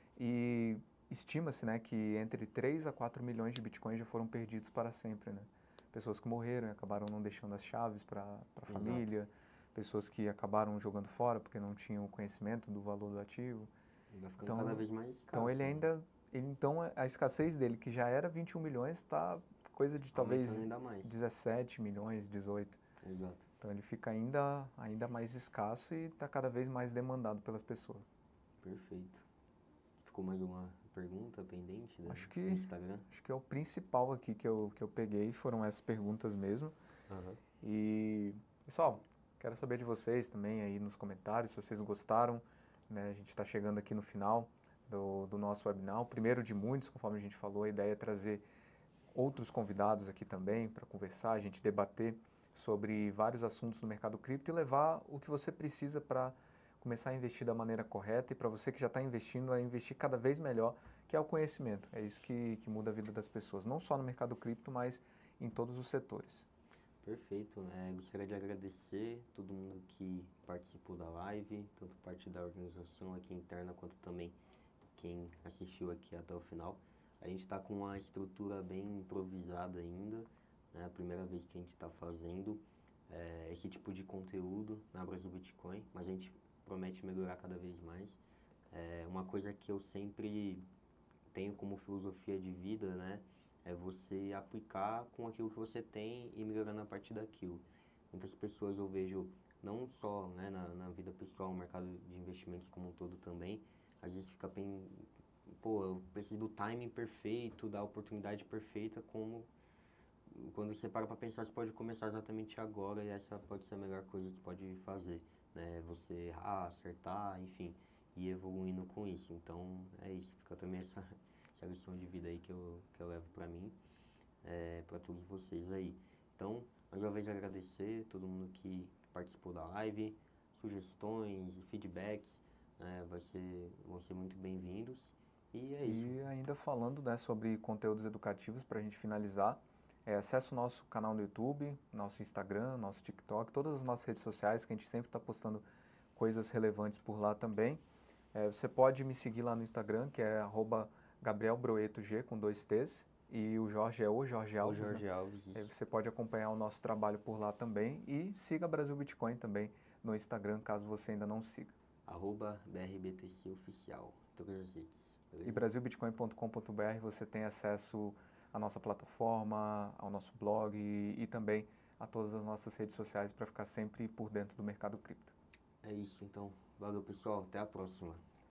e estima-se, né, que entre três a quatro milhões de Bitcoins já foram perdidos para sempre, né? Pessoas que morreram e acabaram não deixando as chaves para a família, pessoas que acabaram jogando fora porque não tinham conhecimento do valor do ativo. Ele vai ficando Então, cada vez mais escasso. então ele né? ainda, ele, então a escassez dele, que já era vinte e um milhões, está coisa de talvez Aumentando ainda mais. dezessete milhões, dezoito. Exato. Então ele fica ainda, ainda mais escasso e está cada vez mais demandado pelas pessoas. Perfeito. Ficou mais uma pergunta pendente né, Acho que, no Instagram? acho que é o principal aqui que eu, que eu peguei, foram essas perguntas mesmo. Uhum. E, pessoal, quero saber de vocês também aí nos comentários, se vocês gostaram, né? A gente está chegando aqui no final do, do nosso webinar, o primeiro de muitos, conforme a gente falou, a ideia é trazer outros convidados aqui também para conversar, a gente debater sobre vários assuntos do mercado cripto e levar o que você precisa para começar a investir da maneira correta e para você que já está investindo a investir cada vez melhor, que é o conhecimento. É isso que, que muda a vida das pessoas, não só no mercado cripto, mas em todos os setores. Perfeito, né? Gostaria de agradecer todo mundo que participou da live, tanto parte da organização aqui interna, quanto também quem assistiu aqui até o final. A gente está com uma estrutura bem improvisada ainda, né? A primeira vez que a gente está fazendo é, esse tipo de conteúdo na Brasil Bitcoin, mas a gente promete melhorar cada vez mais. É, uma coisa que eu sempre tenho como filosofia de vida, né? É você aplicar com aquilo que você tem e melhorando a partir daquilo. Muitas pessoas eu vejo, não só né, na, na vida pessoal, no mercado de investimentos como um todo também, às vezes fica bem, pô, eu preciso do timing perfeito, da oportunidade perfeita, como quando você para para pensar, você pode começar exatamente agora e essa pode ser a melhor coisa que você pode fazer, né? Você errar, acertar, enfim, e evoluindo com isso. Então, é isso, fica também essa... essa lição de vida aí que eu, que eu levo para mim, é, para todos vocês aí. Então, mais uma vez agradecer a todo mundo que participou da live, sugestões e feedbacks, né, vai ser, vão ser muito bem-vindos. E é isso. E ainda falando né, sobre conteúdos educativos, para a gente finalizar, É, acesse o nosso canal no YouTube, nosso Instagram, nosso TikTok, todas as nossas redes sociais, que a gente sempre está postando coisas relevantes por lá também. É, você pode me seguir lá no Instagram, que é arroba Gabriel Broeto G, com dois T's, e o Jorge é o Jorge Alves, O Jorge né? Alves, É, isso. você pode acompanhar o nosso trabalho por lá também e siga Brasil Bitcoin também no Instagram, caso você ainda não siga. Arroba B R B T C Oficial, todas as redes, beleza? E brasil bitcoin ponto com ponto b r você tem acesso à nossa plataforma, ao nosso blog e, e também a todas as nossas redes sociais para ficar sempre por dentro do mercado cripto. É isso, então. Valeu, pessoal. Até a próxima.